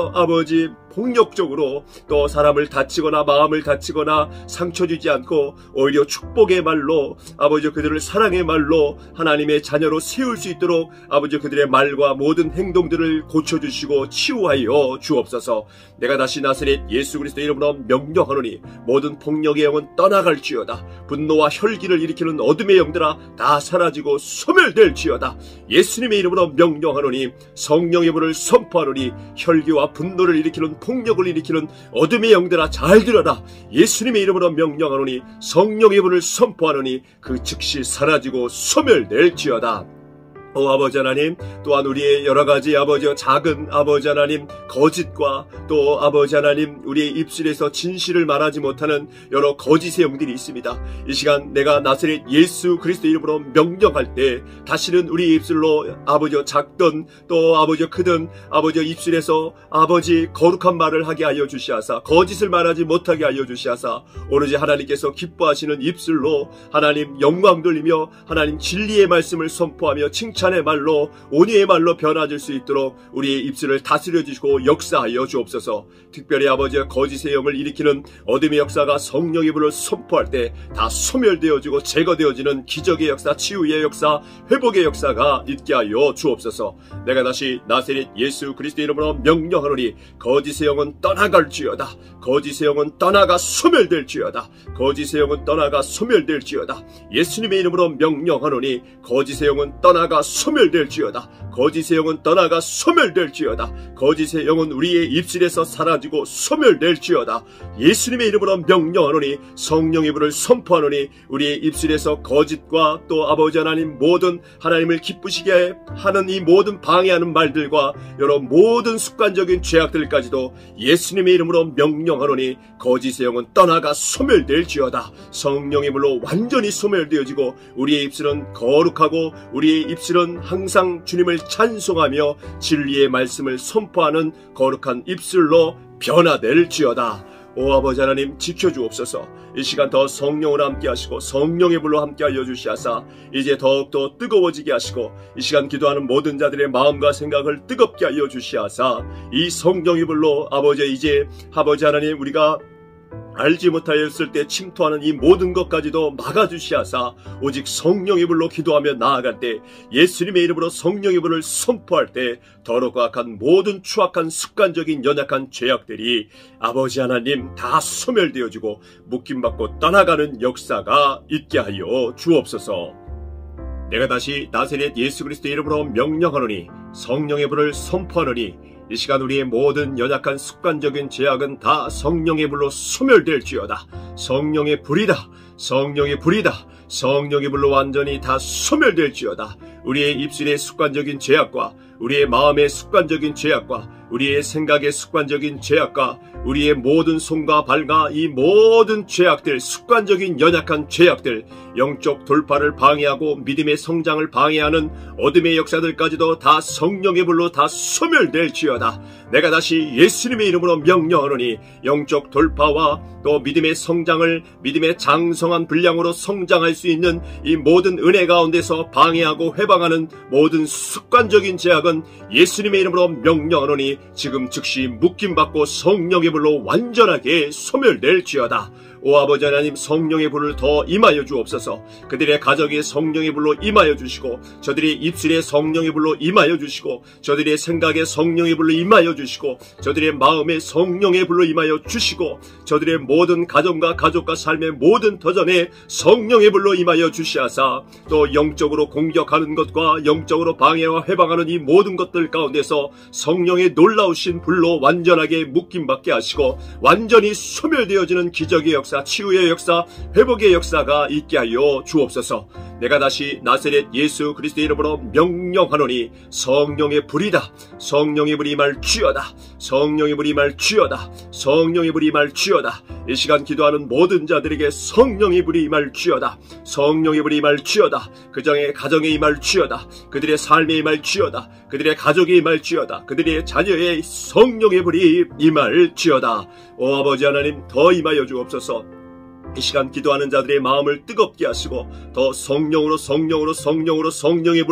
Speaker 1: 아버지 폭력적으로 또 사람을 다치거나 마음을 다치거나 상처 주지 않고 오히려 축복의 말로 아버지 그들을 사랑의 말로 하나님의 자녀로 세울 수 있도록 아버지 그들의 말과 모든 행동들을 고쳐주시고 치유하여 주옵소서. 내가 다시 나사렛 예수 그리스도의 이름으로 명령하노니 모든 폭력의 영은 떠나갈지어다. 분노와 혈기를 일으키는 어둠의 영들아 다 사라지고 소멸될지어다. 예수님의 이름으로 명령하노니 성령의 불을 선포하노니 혈기와 분노를 일으키는 폭력을 일으키는 어둠의 영들아 잘 들어라. 예수님의 이름으로 명령하노니 성령의 불을 선포하노니 그 즉시 사라지고 소멸될지어다. 아버지 하나님, 또한 우리의 여러가지 작은 아버지 하나님 거짓과 또 아버지 하나님 우리의 입술에서 진실을 말하지 못하는 여러 거짓의 영들이 있습니다. 이 시간 내가 나사렛 예수 그리스도 이름으로 명령할 때 다시는 우리 입술로 작든 또 크든 입술에서 거룩한 말을 하게 하여 주시하사 거짓을 말하지 못하게 하여 주시하사 오로지 하나님께서 기뻐하시는 입술로 하나님 영광 돌리며 하나님 진리의 말씀을 선포하며 칭찬의 말로 온유의 말로 변화질 수 있도록 우리의 입술을 다스려 주시고 역사하여 주옵소서. 특별히 아버지의 거짓의 영을 일으키는 어둠의 역사가 성령의 불을 선포할 때 다 소멸되어지고 제거되어지는 기적의 역사, 치유의 역사, 회복의 역사가 있게 하여 주옵소서. 내가 다시 나사렛 예수 그리스도 이름으로 명령하노니 거짓의 영은 떠나갈지어다. 거짓의 영은 떠나가 소멸될지어다. 거짓의 영은 떠나가 소멸될지어다. 예수님의 이름으로 명령하노니 거짓의 영은 떠나가 소멸될지어다. 거짓의 영은 떠나가 소멸될지어다. 거짓의 영은 우리의 입술에서 사라지고 소멸될지어다. 예수님의 이름으로 명령하노니 성령의 불을 선포하노니 우리의 입술에서 거짓과 또 아버지 하나님 모든 하나님을 기쁘시게 하는 이 모든 방해하는 말들과 여러 모든 습관적인 죄악들까지도 예수님의 이름으로 명령하노니 거짓의 영은 떠나가 소멸될지어다. 성령의 불로 완전히 소멸되어지고 우리의 입술은 거룩하고 우리의 입술은 항상 주님을 찬송하며 진리의 말씀을 선포하는 거룩한 입술로 변화될지어다. 오 아버지 하나님 지켜주옵소서. 이 시간 더 성령으로 함께 하시고 성령의 불로 함께 하여 주시하사 이제 더욱더 뜨거워지게 하시고 이 시간 기도하는 모든 자들의 마음과 생각을 뜨겁게 하여 주시하사 이 성령의 불로 이제 아버지 하나님 우리가 알지 못하였을 때 침투하는 이 모든 것까지도 막아주시하사 오직 성령의 불로 기도하며 나아갈 때 예수님의 이름으로 성령의 불을 선포할 때 더럽고 악한 모든 추악한 습관적인 연약한 죄악들이 아버지 하나님 다 소멸되어지고 묶임받고 떠나가는 역사가 있게 하여 주옵소서. 내가 다시 나사렛 예수 그리스도 이름으로 명령하노니 성령의 불을 선포하노니 이 시간 우리의 모든 연약한 습관적인 죄악은 다 성령의 불로 소멸될지어다. 성령의 불이다. 성령의 불이다. 성령의 불로 완전히 다 소멸될지어다. 우리의 입술의 습관적인 죄악과 우리의 마음의 습관적인 죄악과 우리의 생각의 습관적인 죄악과 우리의 모든 손과 발과 이 모든 죄악들, 습관적인 연약한 죄악들, 영적 돌파를 방해하고 믿음의 성장을 방해하는 어둠의 역사들까지도 다 성령의 불로 다 소멸될지어다. 내가 다시 예수님의 이름으로 명령하노니 영적 돌파와 또 믿음의 성장을 믿음의 장성한 분량으로 성장할 수 있는 이 모든 은혜 가운데서 방해하고 회방하는 모든 습관적인 죄악은 예수님의 이름으로 명령하노니 지금 즉시 묶임받고 성령의 불로 완전하게 소멸될지어다. 오 아버지 하나님 성령의 불을 더 임하여 주옵소서. 그들의 가정에 성령의 불로 임하여 주시고 저들의 입술에 성령의 불로 임하여 주시고 저들의 생각에 성령의 불로 임하여 주시고 저들의 마음에 성령의 불로 임하여 주시고 저들의 모든 가정과 가족과 삶의 모든 터전에 성령의 불로 임하여 주시하사 또 영적으로 공격하는 것과 영적으로 방해와 회방하는 이 모든 것들 가운데서 성령의 놀라우신 불로 완전하게 묶임받게 하시고 완전히 소멸되어지는 기적의 역사, 치유의 역사, 회복의 역사가 있게 하여 주옵소서. 내가 다시 나사렛 예수 그리스도 이름으로 명령하노니 성령의 불이다. 성령의 불이 임할지어다. 성령의 불이 임할지어다. 성령의 불이 임할지어다. 이 시간 기도하는 모든 자들에게 성령의 불이 임할지어다. 성령의 불이 임할지어다. 그정의 가정에 임할지어다. 그들의 삶에 임할지어다. 그들의 가족에 임할지어다. 그들의 자녀의 성령의 불이 임할지어다. 오 아버지 하나님 더 임하여 주옵소서. 이 시간 기도하는 자들의 마음을 뜨겁게 하시고 더 성령으로 성령의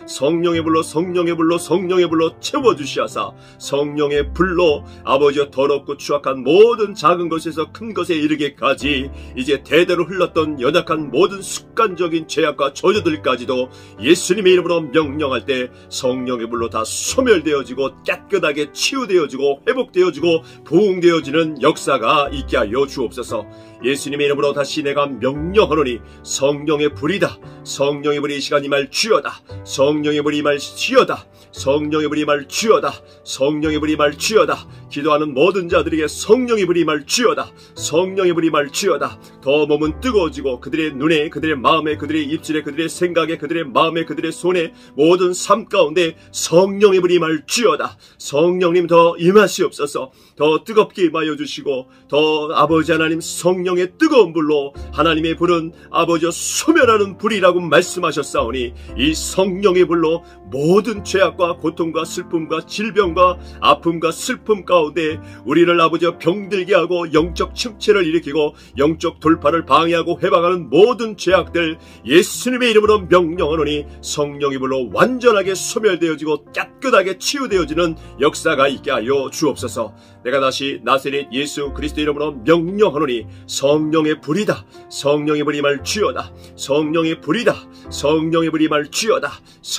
Speaker 1: 불로 채워주시하사 성령의 불로 아버지여 더럽고 추악한 모든 작은 것에서 큰 것에 이르기까지 이제 대대로 흘렀던 연약한 모든 습관적인 죄악과 저주들까지도 예수님의 이름으로 명령할 때 성령의 불로 다 소멸되어지고 깨끗하게 치유되어지고 회복되어지고 부흥되어지는 역사가 있게 하여 주옵소서. 예수님의 이름으로 다시 내가 명령하노니 성령의 불이다. 성령의 불이 이 시간 임할 주여다. 성령의 불이 임할 주여다. 성령의 불이 임할 주여다. 성령의 불이 임할 주여다. 기도하는 모든 자들에게 성령의 불이 임할 주여다. 성령의 불이 임할 주여다. 더 몸은 뜨거워지고 그들의 눈에, 그들의 마음에, 그들의 입술에, 그들의 생각에, 그들의 마음에, 그들의 손에, 모든 삶 가운데 성령의 불이 임할 주여다. 성령님 더 임하시옵소서. 더 뜨겁게 임하여 주시고 더 아버지 하나님 성령의 뜨거운 불로, 하나님의 불은 아버지여 소멸하는 불이라고 말씀하셨사오니 이 성령의 불로 모든 죄악과 고통과 슬픔과 질병과 아픔과 슬픔 가운데 우리를 아버지여 병들게 하고 영적 침체를 일으키고 영적 돌파를 방해하고 해방하는 모든 죄악들 예수님의 이름으로 명령하노니 성령의 불로 완전하게 소멸되어지고 깨끗하게 치유되어지는 역사가 있게 하여 주옵소서. 내가 다시 나사렛 예수 그리스도 이름으로 명령하노니 성령의 불이다. 성령의 불이 임할 주여다. 성령의 불이다. 성령의 불이 임할 주여다.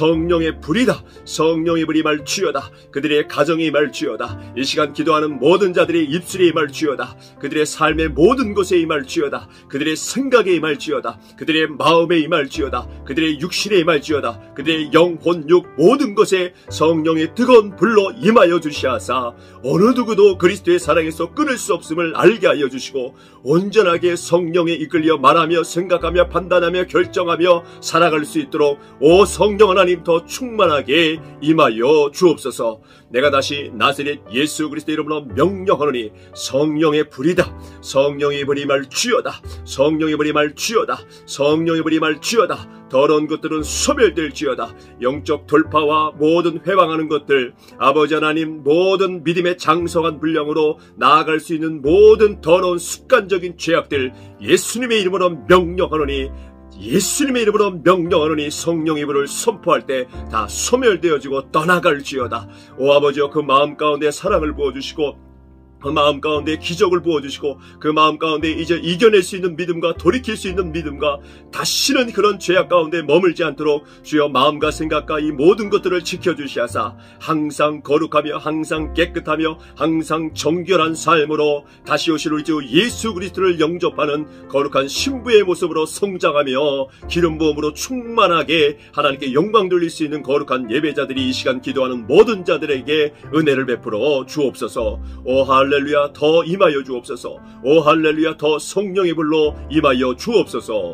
Speaker 1: 성령의 불이다. 성령의 불이 임할 주여다. 그들의 가정에 임할 주여다. 이 시간 기도하는 모든 자들의 입술에 임할 주여다. 그들의 삶의 모든 곳에 임할 주여다. 그들의 생각에 임할 주여다. 그들의 마음에 임할 주여다. 그들의 육신에 임할 주여다. 그들의 영혼 육 모든 것에 성령의 뜨거운 불로 임하여 주시하사 어느 누구도 그리스도의 사랑에서 끊을 수 없음을 알게 하여 주시고 온전하게 성령에 이끌려 말하며 생각하며 판단하며 결정하며 살아갈 수 있도록 오 성령 하나님 더 충만하게 임하여 주옵소서. 내가 다시 나사렛 예수 그리스도 이름으로 명령하노니 성령의 불이다. 성령의 불이 임할 주여다. 성령의 불이 임할 주여다. 성령의 불이 임할 주여다. 더러운 것들은 소멸될지어다. 영적 돌파와 모든 회방하는 것들 아버지 하나님 모든 믿음의 장성한 분량으로 나아갈 수 있는 모든 더러운 습관적인 죄악들 예수님의 이름으로 명령하노니 예수님의 이름으로 명령하노니 성령의 불을 선포할 때 다 소멸되어지고 떠나갈지어다. 오 아버지여 그 마음 가운데 사랑을 부어주시고 그 마음 가운데 기적을 부어주시고 그 마음 가운데 이제 이겨낼 수 있는 믿음과 돌이킬 수 있는 믿음과 다시는 그런 죄악 가운데 머물지 않도록 주여 마음과 생각과 이 모든 것들을 지켜주시하사 항상 거룩하며 항상 깨끗하며 항상 정결한 삶으로 다시 오실 우리 주 예수 그리스도를 영접하는 거룩한 신부의 모습으로 성장하며 기름 부음으로 충만하게 하나님께 영광 돌릴 수 있는 거룩한 예배자들이 이 시간 기도하는 모든 자들에게 은혜를 베풀어 주옵소서. 오 할렐루야 더 임하여 주옵소서. 오 할렐루야 더 성령의 불로 임하여 주옵소서.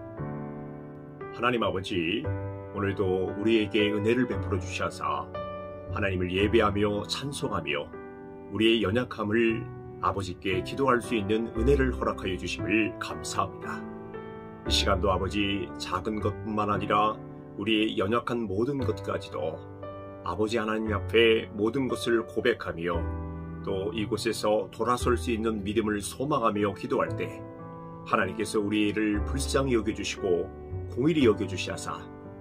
Speaker 2: 하나님 아버지, 오늘도 우리에게 은혜를 베풀어 주시하사 하나님을 예배하며 찬송하며 우리의 연약함을 아버지께 기도할 수 있는 은혜를 허락하여 주심을 감사합니다. 이 시간도 아버지 작은 것뿐만 아니라 우리의 연약한 모든 것까지도 아버지 하나님 앞에 모든 것을 고백하며 또 이곳에서 돌아설 수 있는 믿음을 소망하며 기도할 때 하나님께서 우리를 불쌍히 여겨주시고 공의히 여겨주시하사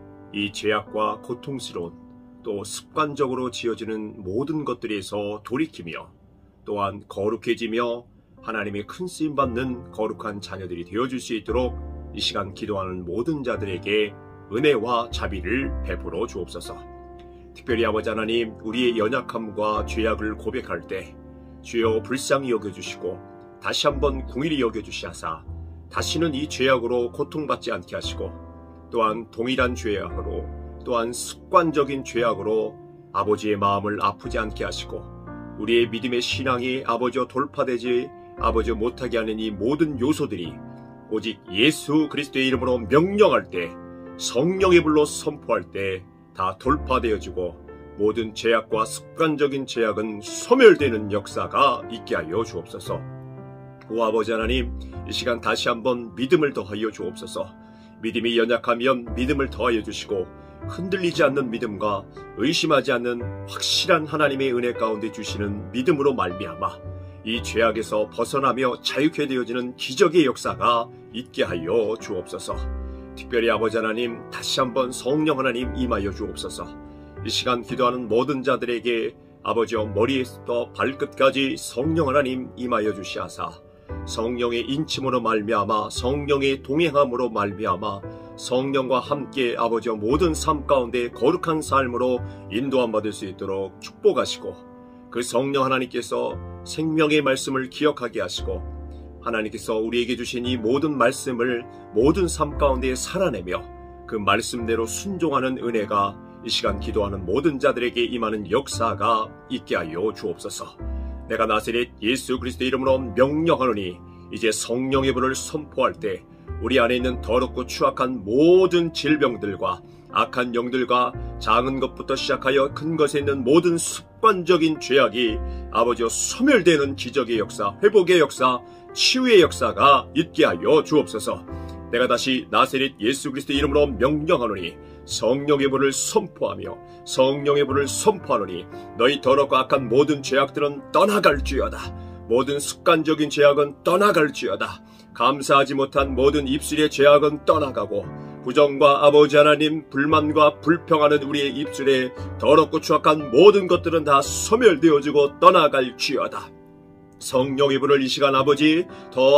Speaker 2: 이 죄악과 고통스러운 또 습관적으로 지어지는 모든 것들에서 돌이키며 또한 거룩해지며 하나님의 큰 쓰임받는 거룩한 자녀들이 되어줄 수 있도록 이 시간 기도하는 모든 자들에게 은혜와 자비를 베풀어 주옵소서. 특별히 아버지 하나님 우리의 연약함과 죄악을 고백할 때 주여 불쌍히 여겨주시고 다시 한번 궁일히 여겨주시하사 다시는 이 죄악으로 고통받지 않게 하시고 또한 동일한 죄악으로 또한 습관적인 죄악으로 아버지의 마음을 아프지 않게 하시고 우리의 믿음의 신앙이 아버지여 돌파되지 아버지여 못하게 하는 이 모든 요소들이 오직 예수 그리스도의 이름으로 명령할 때 성령의 불로 선포할 때 다 돌파되어지고 모든 죄악과 습관적인 죄악은 소멸되는 역사가 있게 하여 주옵소서. 오 아버지 하나님 이 시간 다시 한번 믿음을 더하여 주옵소서. 믿음이 연약하면 믿음을 더하여 주시고 흔들리지 않는 믿음과 의심하지 않는 확실한 하나님의 은혜 가운데 주시는 믿음으로 말미암아 이 죄악에서 벗어나며 자유케 되어지는 기적의 역사가 있게 하여 주옵소서. 특별히 아버지 하나님 다시 한번 성령 하나님 임하여 주옵소서. 이 시간 기도하는 모든 자들에게 아버지여 머리에서 발끝까지 성령 하나님 임하여 주시하사 성령의 인침으로 말미암아 성령의 동행함으로 말미암아 성령과 함께 아버지여 모든 삶 가운데 거룩한 삶으로 인도함 받을 수 있도록 축복하시고 그 성령 하나님께서 생명의 말씀을 기억하게 하시고
Speaker 1: 하나님께서 우리에게 주신 이 모든 말씀을 모든 삶 가운데 살아내며 그 말씀대로 순종하는 은혜가 이 시간 기도하는 모든 자들에게 임하는 역사가 있게 하여 주옵소서. 내가 나사렛 예수 그리스도 이름으로 명령하노니 이제 성령의 불을 선포할 때 우리 안에 있는 더럽고 추악한 모든 질병들과 악한 영들과 작은 것부터 시작하여 큰 것에 있는 모든 습관적인 죄악이 아버지여 소멸되는 기적의 역사, 회복의 역사, 치유의 역사가 있게 하여 주옵소서. 내가 다시 나사렛 예수 그리스도 이름으로 명령하노니 성령의 불을 선포하며 성령의 불을 선포하노니 너희 더럽고 악한 모든 죄악들은 떠나갈지어다. 모든 습관적인 죄악은 떠나갈지어다. 감사하지 못한 모든 입술의 죄악은 떠나가고 부정과 아버지 하나님 불만과 불평하는 우리의 입술에 더럽고 추악한 모든 것들은 다 소멸되어지고 떠나갈지어다. 성령의 불을 이 시간 아버지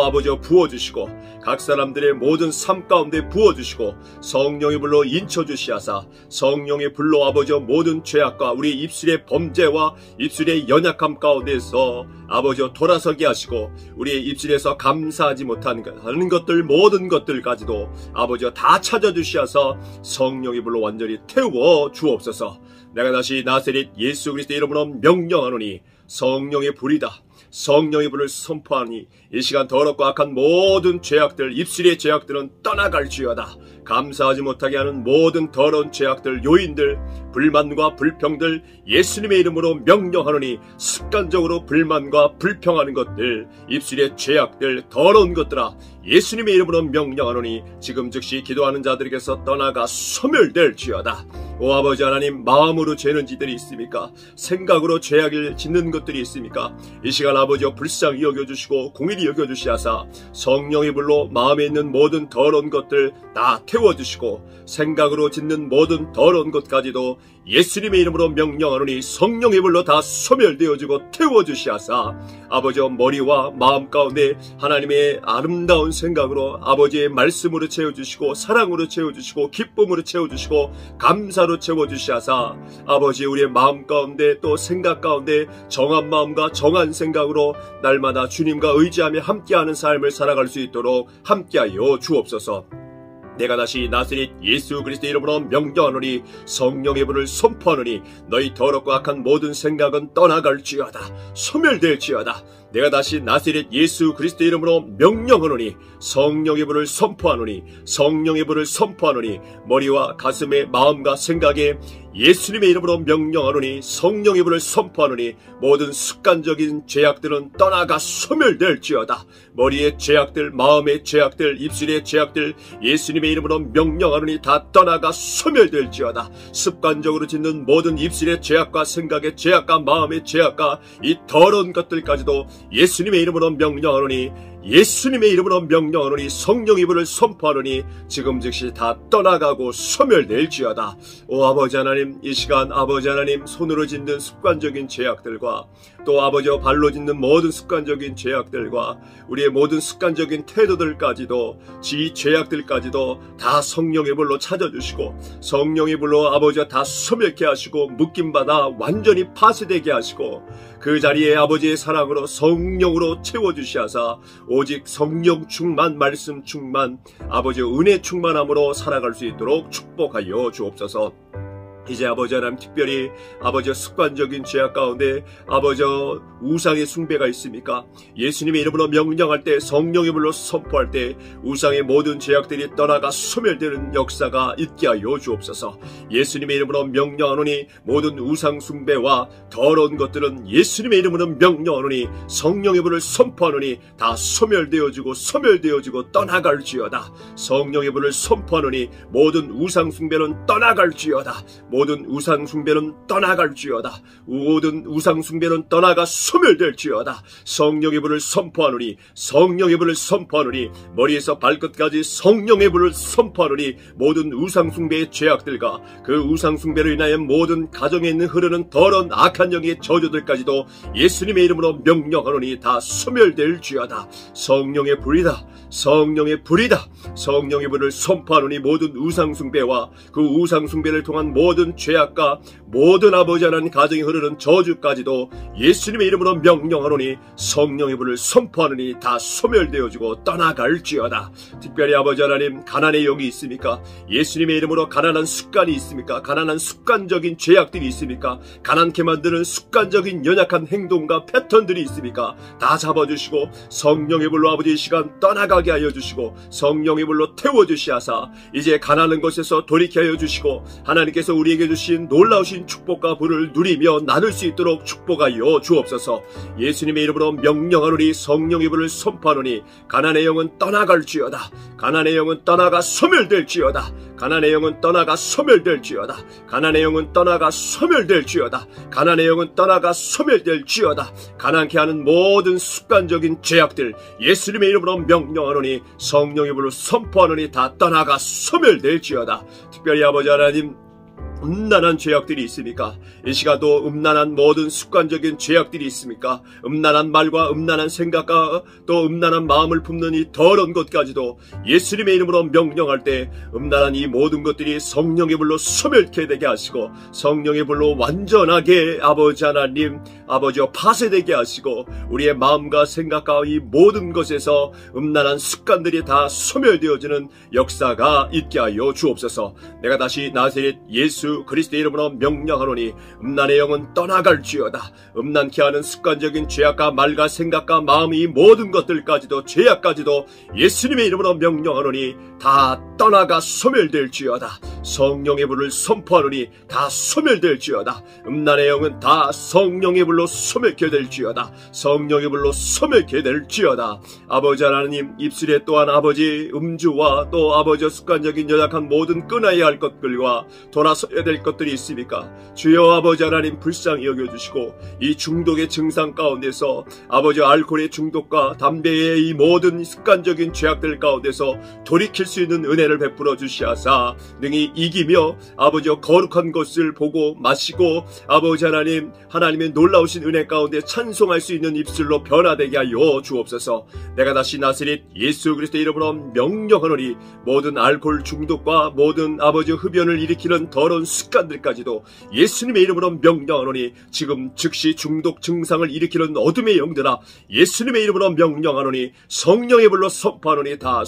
Speaker 1: 부어주시고 각 사람들의 모든 삶 가운데 부어주시고 성령의 불로 인쳐주시하사 성령의 불로 아버지 모든 죄악과 우리 입술의 범죄와 입술의 연약함 가운데서 아버지 돌아서게 하시고 우리의 입술에서 감사하지 못하는 것들 모든 것들까지도 아버지 다 찾아주시하사 성령의 불로 완전히 태워 주옵소서. 내가 다시 나사렛 예수 그리스도 이름으로 명령하노니 성령의 불이다. 성령의 불을 선포하니 이 시간 더럽고 악한 모든 죄악들, 입술의 죄악들은 떠나갈지어다. 감사하지 못하게 하는 모든 더러운 죄악들, 요인들, 불만과 불평들 예수님의 이름으로 명령하노니 습관적으로 불만과 불평하는 것들, 입술의 죄악들, 더러운 것들아 예수님의 이름으로 명령하노니 지금 즉시 기도하는 자들에게서 떠나가 소멸될지어다. 오 아버지 하나님, 마음으로 죄는 지들이 있습니까? 생각으로 죄악을 짓는 것들이 있습니까? 이 시간 아버지여 불쌍히 여겨주시고 공일히 여겨주시하사 성령의 불로 마음에 있는 모든 더러운 것들 다 태워주시고 생각으로 짓는 모든 더러운 것까지도 예수님의 이름으로 명령하노니 성령의 불로 다 소멸되어지고 태워주시하사 아버지여 머리와 마음 가운데 하나님의 아름다운 생각으로 아버지의 말씀으로 채워주시고 사랑으로 채워주시고 기쁨으로 채워주시고 감사로 채워주시하사 아버지 우리의 마음 가운데 또 생각 가운데 정한 마음과 정한 생각으로 날마다 주님과 의지하며 함께하는 삶을 살아갈 수 있도록 함께하여 주옵소서. 내가 다시 나사렛 예수 그리스도 이름으로 명령하노니 성령의 불을 선포하노니 너희 더럽고 악한 모든 생각은 떠나갈지어다. 소멸될지어다. 내가 다시 나사렛 예수 그리스도 이름으로 명령하노니 성령의 불을 선포하노니 성령의 불을 선포하노니 머리와 가슴의 마음과 생각에 예수님의 이름으로 명령하노니 성령의 불을 선포하노니 모든 습관적인 죄악들은 떠나가 소멸될지어다. 머리의 죄악들, 마음의 죄악들, 입술의 죄악들 예수님의 이름으로 명령하노니 다 떠나가 소멸될지어다. 습관적으로 짓는 모든 입술의 죄악과 생각의 죄악과 마음의 죄악과 이 더러운 것들까지도 예수님의 이름으로 명령하노니 예수님의 이름으로 명령하노니 성령의 불을 선포하노니 지금 즉시 다 떠나가고 소멸될지어다. 오 아버지 하나님, 이 시간 아버지 하나님 손으로 짓는 습관적인 죄악들과 또 아버지와 발로 짓는 모든 습관적인 죄악들과 우리의 모든 습관적인 태도들까지도 지 죄악들까지도 다 성령의 불로 찾아주시고 성령의 불로 아버지와 다 소멸케 하시고 묶임받아 완전히 파쇄되게 하시고 그 자리에 아버지의 사랑으로 성령으로 채워주시하사 오직 성령 충만, 말씀 충만, 아버지의 은혜 충만함으로 살아갈 수 있도록 축복하여 주옵소서. 이제 아버지 하나님 특별히 아버지의 습관적인 죄악 가운데 아버지의 우상의 숭배가 있습니까? 예수님의 이름으로 명령할 때 성령의 불로 선포할 때 우상의 모든 죄악들이 떠나가 소멸되는 역사가 있게 하여 주옵소서. 예수님의 이름으로 명령하노니 모든 우상 숭배와 더러운 것들은 예수님의 이름으로 명령하노니 성령의 불을 선포하노니 다 소멸되어지고 떠나갈지어다. 성령의 불을 선포하노니 모든 우상 숭배는 떠나갈지어다. 모든 우상 숭배는 떠나갈지어다. 모든 우상 숭배는 떠나가 소멸될지어다. 성령의 불을 선포하노니 성령의 불을 선포하노니 머리에서 발끝까지 성령의 불을 선포하노니 모든 우상 숭배의 죄악들과 그 우상 숭배로 인하여 모든 가정에 있는 흐르는 더러운 악한 영의 저주들까지도 예수님의 이름으로 명령하노니 다 소멸될지어다. 성령의 불이다. 성령의 불이다. 성령의 불을 선포하노니 모든 우상 숭배와 그 우상 숭배를 통한 모든 죄악과 모든 아버지 하나님 가정에 흐르는 저주까지도 예수님의 이름으로 명령하노니 성령의 불을 선포하노니 다 소멸되어지고 떠나갈지어다. 특별히 아버지 하나님, 가난의 영이 있습니까? 예수님의 이름으로 가난한 습관이 있습니까? 가난한 습관적인 죄악들이 있습니까? 가난케 만드는 습관적인 연약한 행동과 패턴들이 있습니까? 다 잡아주시고 성령의 불로 아버지 이 시간 떠나가게 하여 주시고 성령의 불로 태워주시하사 이제 가난한 것에서 돌이켜 하여 주시고 하나님께서 우리에게 주신 놀라우신 축복과 불을 누리며 나눌 수 있도록 축복하여 주옵소서. 예수님의 이름으로 명령하노니 성령의 불을 선포하노니 가난의 영은 떠나갈지어다. 가난의 영은 떠나가 소멸될지어다. 가난의 영은 떠나가 소멸될지어다. 가난의 영은 떠나가 소멸될지어다. 가난의 영은 떠나가 소멸될지어다. 가난케 하는 모든 습관적인 죄악들 예수님의 이름으로 명령하노니 성령의 불을 선포하노니 다 떠나가 소멸될지어다. 특별히 아버지 하나님, 음란한 죄악들이 있습니까? 이 시간도 음란한 모든 습관적인 죄악들이 있습니까? 음란한 말과 음란한 생각과 또 음란한 마음을 품는 이 더러운 것까지도 예수님의 이름으로 명령할 때 음란한 이 모든 것들이 성령의 불로 소멸케 되게 하시고 성령의 불로 완전하게 아버지 하나님, 아버지여 파쇄되게 하시고 우리의 마음과 생각과 이 모든 것에서 음란한 습관들이 다 소멸되어지는 역사가 있게 하여 주옵소서. 내가 다시 나사렛 예수 그리스도의 이름으로 명령하노니 음란의 영은 떠나갈지어다. 음란케 하는 습관적인 죄악과 말과 생각과 마음 이 모든 것들까지도 죄악까지도 예수님의 이름으로 명령하노니 다 떠나가 소멸될지어다. 성령의 불을 선포하노니 다 소멸될지어다. 음란의 영은 다 성령의 불로 소멸케 될지어다. 성령의 불로 소멸케 될지어다. 아버지 하나님, 입술에 또한 아버지 음주와 또 아버지 습관적인 연약한 모든 끊어야 할 것들과 돌아서야 될 것들이 있습니까? 주여 아버지 하나님 불쌍히 여겨주시고 이 중독의 증상 가운데서 아버지 알코올의 중독과 담배의 이 모든 습관적인 죄악들 가운데서 돌이킬 수 있는 은혜를 베풀어 주시하사 능히 이기며 아버지여 거룩한 것을 보고 마시고 아버지 하나님, 하나님의 놀라우신 은혜 가운데 찬송할 수 있는 입술로 변화되게 하여 주옵소서. 내가 다시 나사렛 예수 그리스도의 이름으로 명령하노니 모든 알코올 중독과 모든 아버지 흡연을 일으키는 더러운 습관들까지도 예수님의 이름으로 명령하노니 지금 즉시 중독 증상을 일으키는 어둠의 영들아 예수님의 이름으로 명령하노니 성령의 불로 선포하노니 다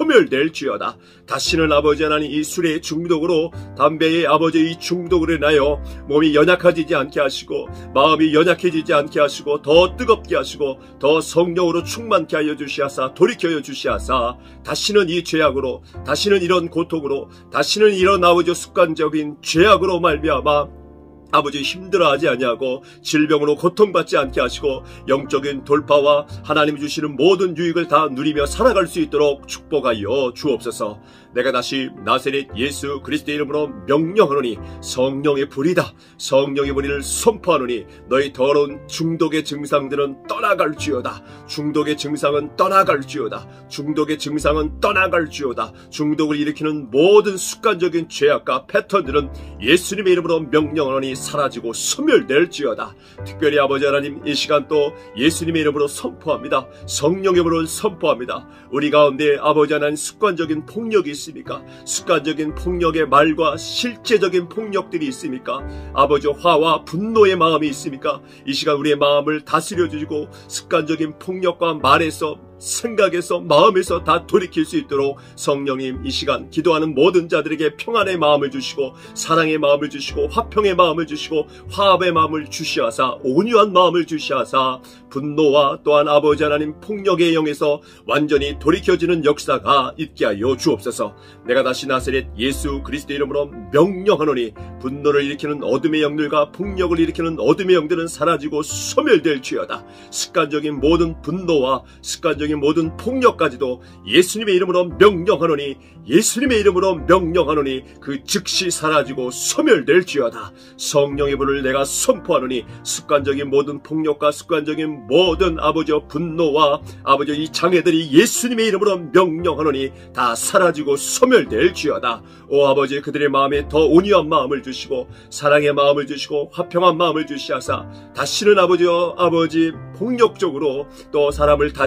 Speaker 1: 소멸될지어다. 다시는 아버지 하나님 이 술의 중독으로 담배의 아버지 이 중독으로 인하여 몸이 연약해지지 않게 하시고 마음이 연약해지지 않게 하시고 더 뜨겁게 하시고 더 성령으로 충만케 하여 주시하사 돌이켜 주시하사 다시는 이 죄악으로 다시는 이런 고통으로 다시는 이런 아버지 습관적인 죄악으로 말미암아 아버지 힘들어하지 아니하고 질병으로 고통받지 않게 하시고 영적인 돌파와 하나님이 주시는 모든 유익을 다 누리며 살아갈 수 있도록 축복하여 주옵소서. 내가 다시 나사렛 예수 그리스도의 이름으로 명령하노니 성령의 불이다. 성령의 불을 선포하노니 너희 더러운 중독의 증상들은 떠나갈지어다. 중독의 증상은 떠나갈지어다. 중독의 증상은 떠나갈지어다. 중독을 일으키는 모든 습관적인 죄악과 패턴들은 예수님의 이름으로 명령하노니 사라지고 소멸될지어다. 특별히 아버지 하나님 이 시간 또 예수님의 이름으로 선포합니다. 성령의 불을 선포합니다. 우리 가운데 아버지 하나님 습관적인 폭력이 있습니까? 습관적인 폭력의 말과 실제적인 폭력들이 있습니까? 아버지 화와 분노의 마음이 있습니까? 이 시간 우리의 마음을 다스려 주시고 습관적인 폭력과 말에서 생각에서 마음에서 다 돌이킬 수 있도록 성령님 이 시간 기도하는 모든 자들에게 평안의 마음을 주시고 사랑의 마음을 주시고 화평의 마음을 주시고 화합의 마음을 주시하사 온유한 마음을 주시하사 분노와 또한 아버지 하나님 폭력의 영에서 완전히 돌이켜지는 역사가 있게 하여 주옵소서. 내가 다시 나사렛 예수 그리스도의 이름으로 명령하노니 분노를 일으키는 어둠의 영들과 폭력을 일으키는 어둠의 영들은 사라지고 소멸될지어다. 습관적인 모든 분노와 습관적인 모든 폭력까지도 예수님의 이름으로 명령하노니 예수님의 이름으로 명령하노니 그 즉시 사라지고 소멸될지어다. 성령의 불을 내가 선포하노니 습관적인 모든 폭력과 습관적인 모든 아버지의 분노와 아버지의 이 장애들이 예수님의 이름으로 명령하노니 다 사라지고 소멸될지어다. 오 아버지 그들의 마음에 더 온유한 마음을 주시고 사랑의 마음을 주시고 화평한 마음을 주시하사 다시는 아버지 폭력적으로 또 사람을 다치거나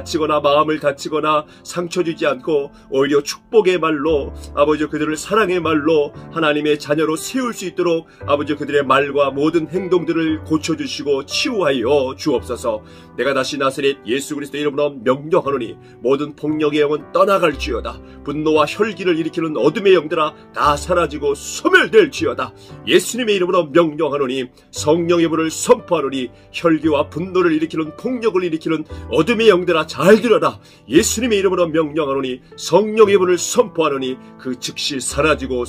Speaker 1: 마음을 다치거나 상처 주지 않고 오히려 축복의 말로 아버지 그들을 사랑의 말로 하나님의 자녀로 세울 수 있도록 아버지 그들의 말과 모든 행동들을 고쳐주시고 치유하여 주옵소서. 내가 다시 나사렛 예수 그리스도 이름으로 명령하노니 모든 폭력의 영은 떠나갈지어다. 분노와 혈기를 일으키는 어둠의 영들아 다 사라지고 소멸될지어다. 예수님의 이름으로 명령하노니 성령의 불을 선포하노니 혈기와 분노를 일으키는 폭력을 일으키는 어둠의 영들아 잘 들어라. 예수님의 이름으로 명령하노니 성령의 불을 선포하노니 그 즉시 사라지고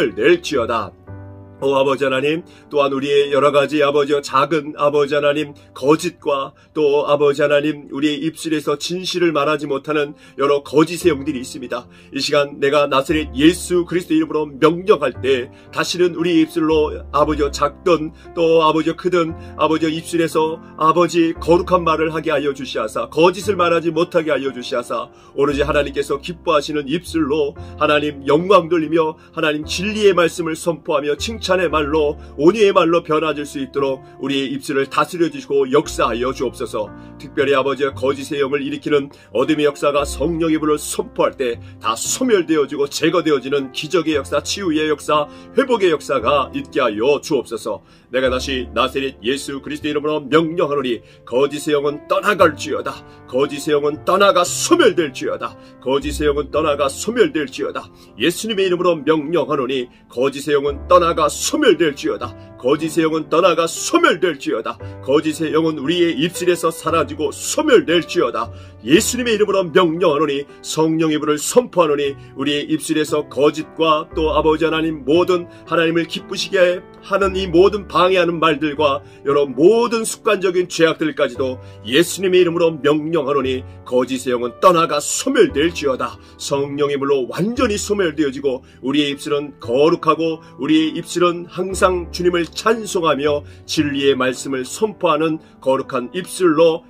Speaker 1: 소멸될지어다. 오 아버지 하나님, 또한 우리의 여러가지 아버지 작은 아버지 하나님 거짓과 또 아버지 하나님 우리의 입술에서 진실을 말하지 못하는 여러 거짓의 영들이 있습니다. 이 시간 내가 나사렛 예수 그리스도 이름으로 명령할 때 다시는 우리 입술로 아버지 작든 또 아버지 크든 아버지 입술에서 아버지 거룩한 말을 하게 하여 주시하사 거짓을 말하지 못하게 하여 주시하사 오로지 하나님께서 기뻐하시는 입술로 하나님 영광 돌리며 하나님 진리의 말씀을 선포하며 칭찬의 말로 온유의 말로 변화질 수 있도록 우리의 입술을 다스려 주시고 역사하여 주옵소서. 특별히 아버지의 거짓의 영을 일으키는 어둠의 역사가 성령의 불을 선포할 때 다 소멸되어지고 제거되어지는 기적의 역사, 치유의 역사, 회복의 역사가 있게 하여 주옵소서. 내가 다시 나사렛 예수 그리스도 이름으로 명령하노니 거짓의 영은 떠나갈지어다. 거짓의 영은 떠나가 소멸될지어다. 거짓의 영은 떠나가 소멸될지어다. 예수님의 이름으로 명령하노니 거짓의 영은 떠나가 소멸될지어다. 거짓의 영은 떠나가 소멸될지어다. 거짓의 영은 우리의 입술에서 사라지고 소멸될지어다. 예수님의 이름으로 명령하노니 성령의 불을 선포하노니 우리의 입술에서 거짓과 또 아버지 하나님 모든 하나님을 기쁘시게 하는 이 모든 방해하는 말들과 여러 모든 습관적인 죄악들까지도 예수님의 이름으로 명령하노니 거짓의 영은 떠나가 소멸될지어다. 성령의 불로 완전히 소멸되어지고 우리의 입술은 거룩하고 우리의 입술은 항상 주님을 찬송하며 진리의 말씀을 선포하는 거룩한 입술로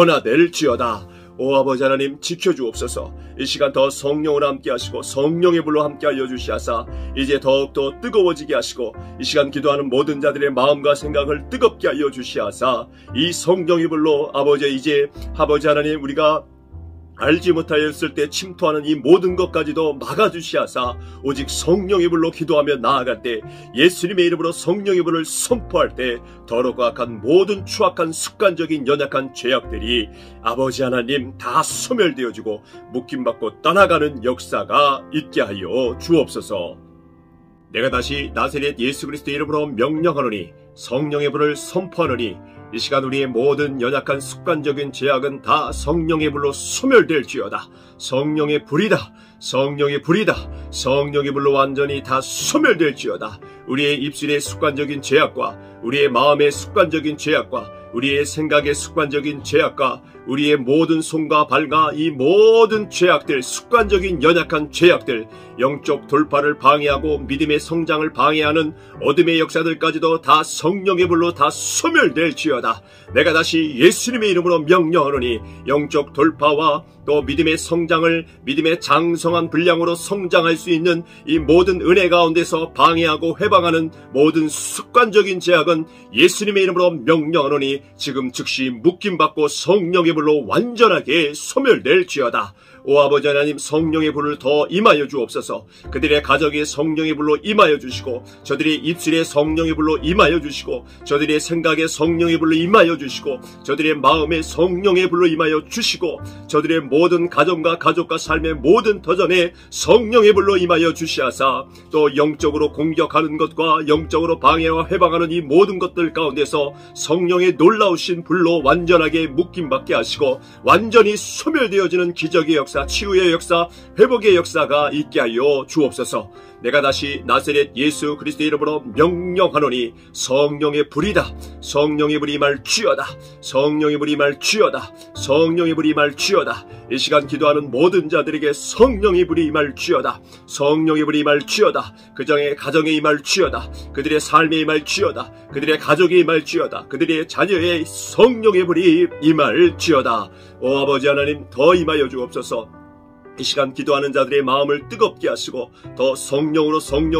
Speaker 1: 변화될지어다. 오 아버지 하나님 지켜주옵소서. 이 시간 더 성령으로 함께 하시고 성령의 불로 함께 하여 주시하사 이제 더욱더 뜨거워지게 하시고 이 시간 기도하는 모든 자들의 마음과 생각을 뜨겁게 하여 주시하사 이 성령의 불로 아버지 이제 아버지 하나님 우리가 알지 못하였을 때 침투하는 이 모든 것까지도 막아주시하사 오직 성령의 불로 기도하며 나아갈 때 예수님의 이름으로 성령의 불을 선포할 때 더럽고 악한 모든 추악한 습관적인 연약한 죄악들이 아버지 하나님 다 소멸되어지고 묶임받고 떠나가는 역사가 있게 하여 주옵소서. 내가 다시 나사렛 예수 그리스도 이름으로 명령하노니 성령의 불을 선포하노니 이 시간 우리의 모든 연약한 습관적인 죄악은 다 성령의 불로 소멸될지어다. 성령의 불이다. 성령의 불이다. 성령의 불로 완전히 다 소멸될지어다. 우리의 입술의 습관적인 죄악과 우리의 마음의 습관적인 죄악과 우리의 생각의 습관적인 죄악과 우리의 모든 손과 발과 이 모든 죄악들, 습관적인 연약한 죄악들, 영적 돌파를 방해하고 믿음의 성장을 방해하는 어둠의 역사들까지도 다 성령의 불로 다 소멸될지어다. 내가 다시 예수님의 이름으로 명령하노니 영적 돌파와 또 믿음의 성장을 믿음의 장성한 분량으로 성장할 수 있는 이 모든 은혜 가운데서 방해하고 회방하는 모든 습관적인 죄악은 예수님의 이름으로 명령하노니 지금 즉시 묶임받고 성령의 불로 완전하게 소멸될지어다. 오 아버지 하나님 성령의 불을 더 임하여 주옵소서. 그들의 가정에 성령의 불로 임하여 주시고 저들의 입술에 성령의 불로 임하여 주시고 저들의 생각에 성령의 불로 임하여 주시고 저들의 마음에 성령의 불로 임하여 주시고 저들의 모든 가정과 가족과 삶의 모든 터전에 성령의 불로 임하여 주시하사 또 영적으로 공격하는 것과 영적으로 방해와 회방하는 이 모든 것들 가운데서 성령의 놀라우신 불로 완전하게 묶임받게 하시고 완전히 소멸되어지는 기적의 역사, 치유의 역사, 회복의 역사가 있게 하여 주옵소서. 내가 다시 나사렛 예수 그리스도 이름으로 명령하노니 성령의 불이다. 성령의 불이 임할지어다. 성령의 불이 임할지어다. 성령의 불이 임할지어다. 이 시간 기도하는 모든 자들에게 성령의 불이 임할지어다. 성령의 불이 임할지어다. 그정의 가정에 임할지어다. 그들의 삶에 임할지어다. 그들의 가족에 임할지어다. 그들의 자녀의 성령의 불이 임할지어다. 오 아버지 하나님 더 임하여 주옵소서. 이 시간 기도하는 자들의 마음을 뜨겁게 하시고 더 성령의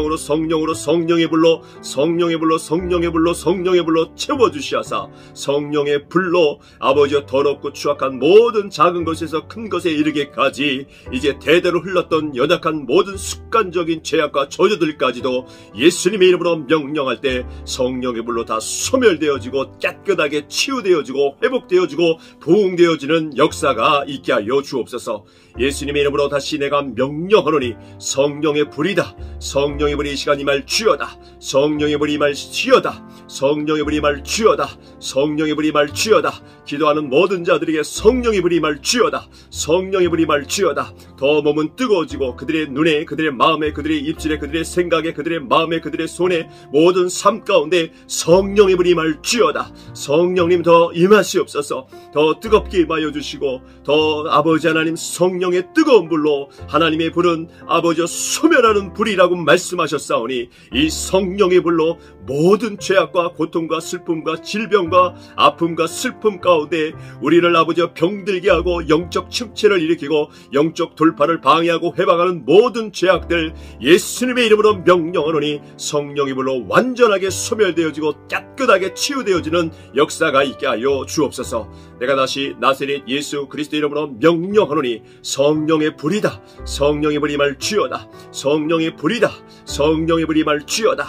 Speaker 1: 불로 채워주시하사 성령의 불로 아버지여 더럽고 추악한 모든 작은 것에서 큰 것에 이르기까지 이제 대대로 흘렀던 연약한 모든 습관적인 죄악과 저주들까지도 예수님의 이름으로 명령할 때 성령의 불로 다 소멸되어지고 깨끗하게 치유되어지고 회복되어지고 부흥되어지는 역사가 있게 하여 주옵소서. 예수님의 이름으로 다시 내가 명령하노니 성령의 불이다. 성령의 불이 이 시간 임할 주여다. 성령의 불이 임할 주여다. 성령의 불이 임할 주여다. 성령의 불이 임할 주여다. 기도하는 모든 자들에게 성령의 불이 임할 주여다. 성령의 불이 임할 주여다. 더 몸은 뜨거워지고 그들의 눈에, 그들의 마음에, 그들의 입술에, 그들의 생각에, 그들의 마음에, 그들의 손에 모든 삶 가운데 성령의 불이 임할 주여다. 성령님 더 임하시옵소서. 더 뜨겁게 임하여 주시고 더 아버지 하나님 성령의 뜨거운 불로 하나님의 불은 아버지여 소멸하는 불이라고 말씀하셨사오니 이 성령의 불로 모든 죄악과 고통과 슬픔과 질병과 아픔과 슬픔 가운데 우리를 아버지여 병들게 하고 영적 침체를 일으키고 영적 돌파를 방해하고 해방하는 모든 죄악들 예수님의 이름으로 명령하노니 성령의 불로 완전하게 소멸되어지고 깨끗하게 치유되어지는 역사가 있게 하여 주옵소서. 내가 다시 나사렛 예수 그리스도 이름으로 명령하노니 성령의 불이다. 성령의 불이 임할 주여다. 성령의 불이다. 성령의 불이 임할 주여다.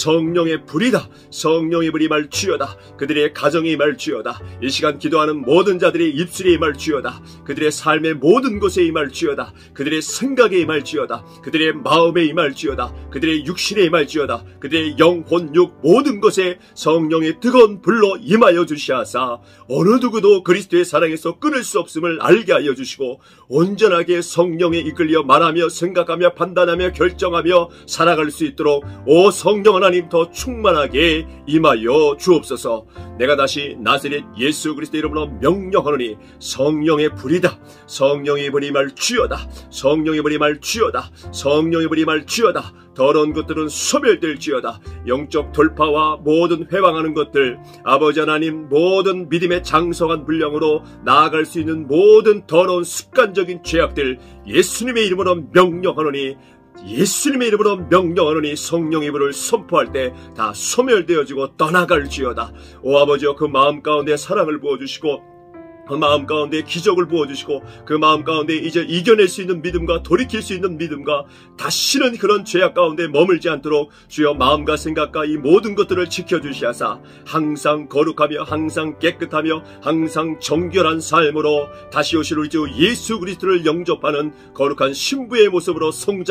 Speaker 1: 성령의 불이다. 성령의 불이 임할 주여다. 그들의 가정에 임할 주여다. 이 시간 기도하는 모든 자들의 입술에 임할 주여다. 그들의 삶의 모든 곳에 임할 주여다. 그들의 생각에 임할 주여다. 그들의 마음에 임할 주여다. 그들의 육신에 임할 주여다. 그들의 영혼 육 모든 것에 성령의 뜨거운 불로 임하여 주시하사 어느 누구도 그리스도의 사랑에서 끊을 수 없음을 알게 하여 주시고 온전하게 성령에 이끌려 말하며 생각하며 판단하며 결정하며 살아갈 수 있도록 오 성령 하나님 더 충만하게 임하여 주옵소서. 내가 다시 나사렛 예수 그리스도 이름으로 명령하노니 성령의 불이다. 성령의 불이 임할 주여다. 성령의 불이 임할 주여다. 성령의 불이 임할 주여다. 더러운 것들은 소멸될지어다. 영적 돌파와 모든 회방하는 것들 아버지 하나님 모든 믿음의 장성한 분량으로 나아갈 수 있는 모든 더러운 습관적인 죄악들 예수님의 이름으로 명령하노니 예수님의 이름으로 명령하노니 성령의 불을 선포할 때 다 소멸되어지고 떠나갈지어다. 오 아버지여 그 마음 가운데 사랑을 부어주시고 그 마음 가운데 기적을 부어주시고 그 마음 가운데 이제 이겨낼 수 있는 믿음과 돌이킬 수 있는 믿음과 다시는 그런 죄악 가운데 머물지 않도록 주여 마음과 생각과 이 모든 것들을 지켜주시하사 항상 거룩하며 항상 깨끗하며 항상 정결한 삶으로 다시 오실 우리 주 예수 그리스도를 영접하는 거룩한 신부의 모습으로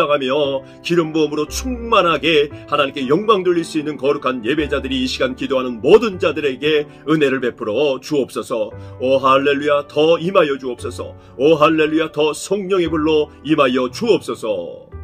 Speaker 1: 성장하며 기름 부음으로 충만하게 하나님께 영광 돌릴 수 있는 거룩한 예배자들이 이 시간 기도하는 모든 자들에게 은혜를 베풀어 주옵소서. 오 할렐루야 더 임하여 주옵소서. 오 할렐루야 더 성령의 불로 임하여 주옵소서.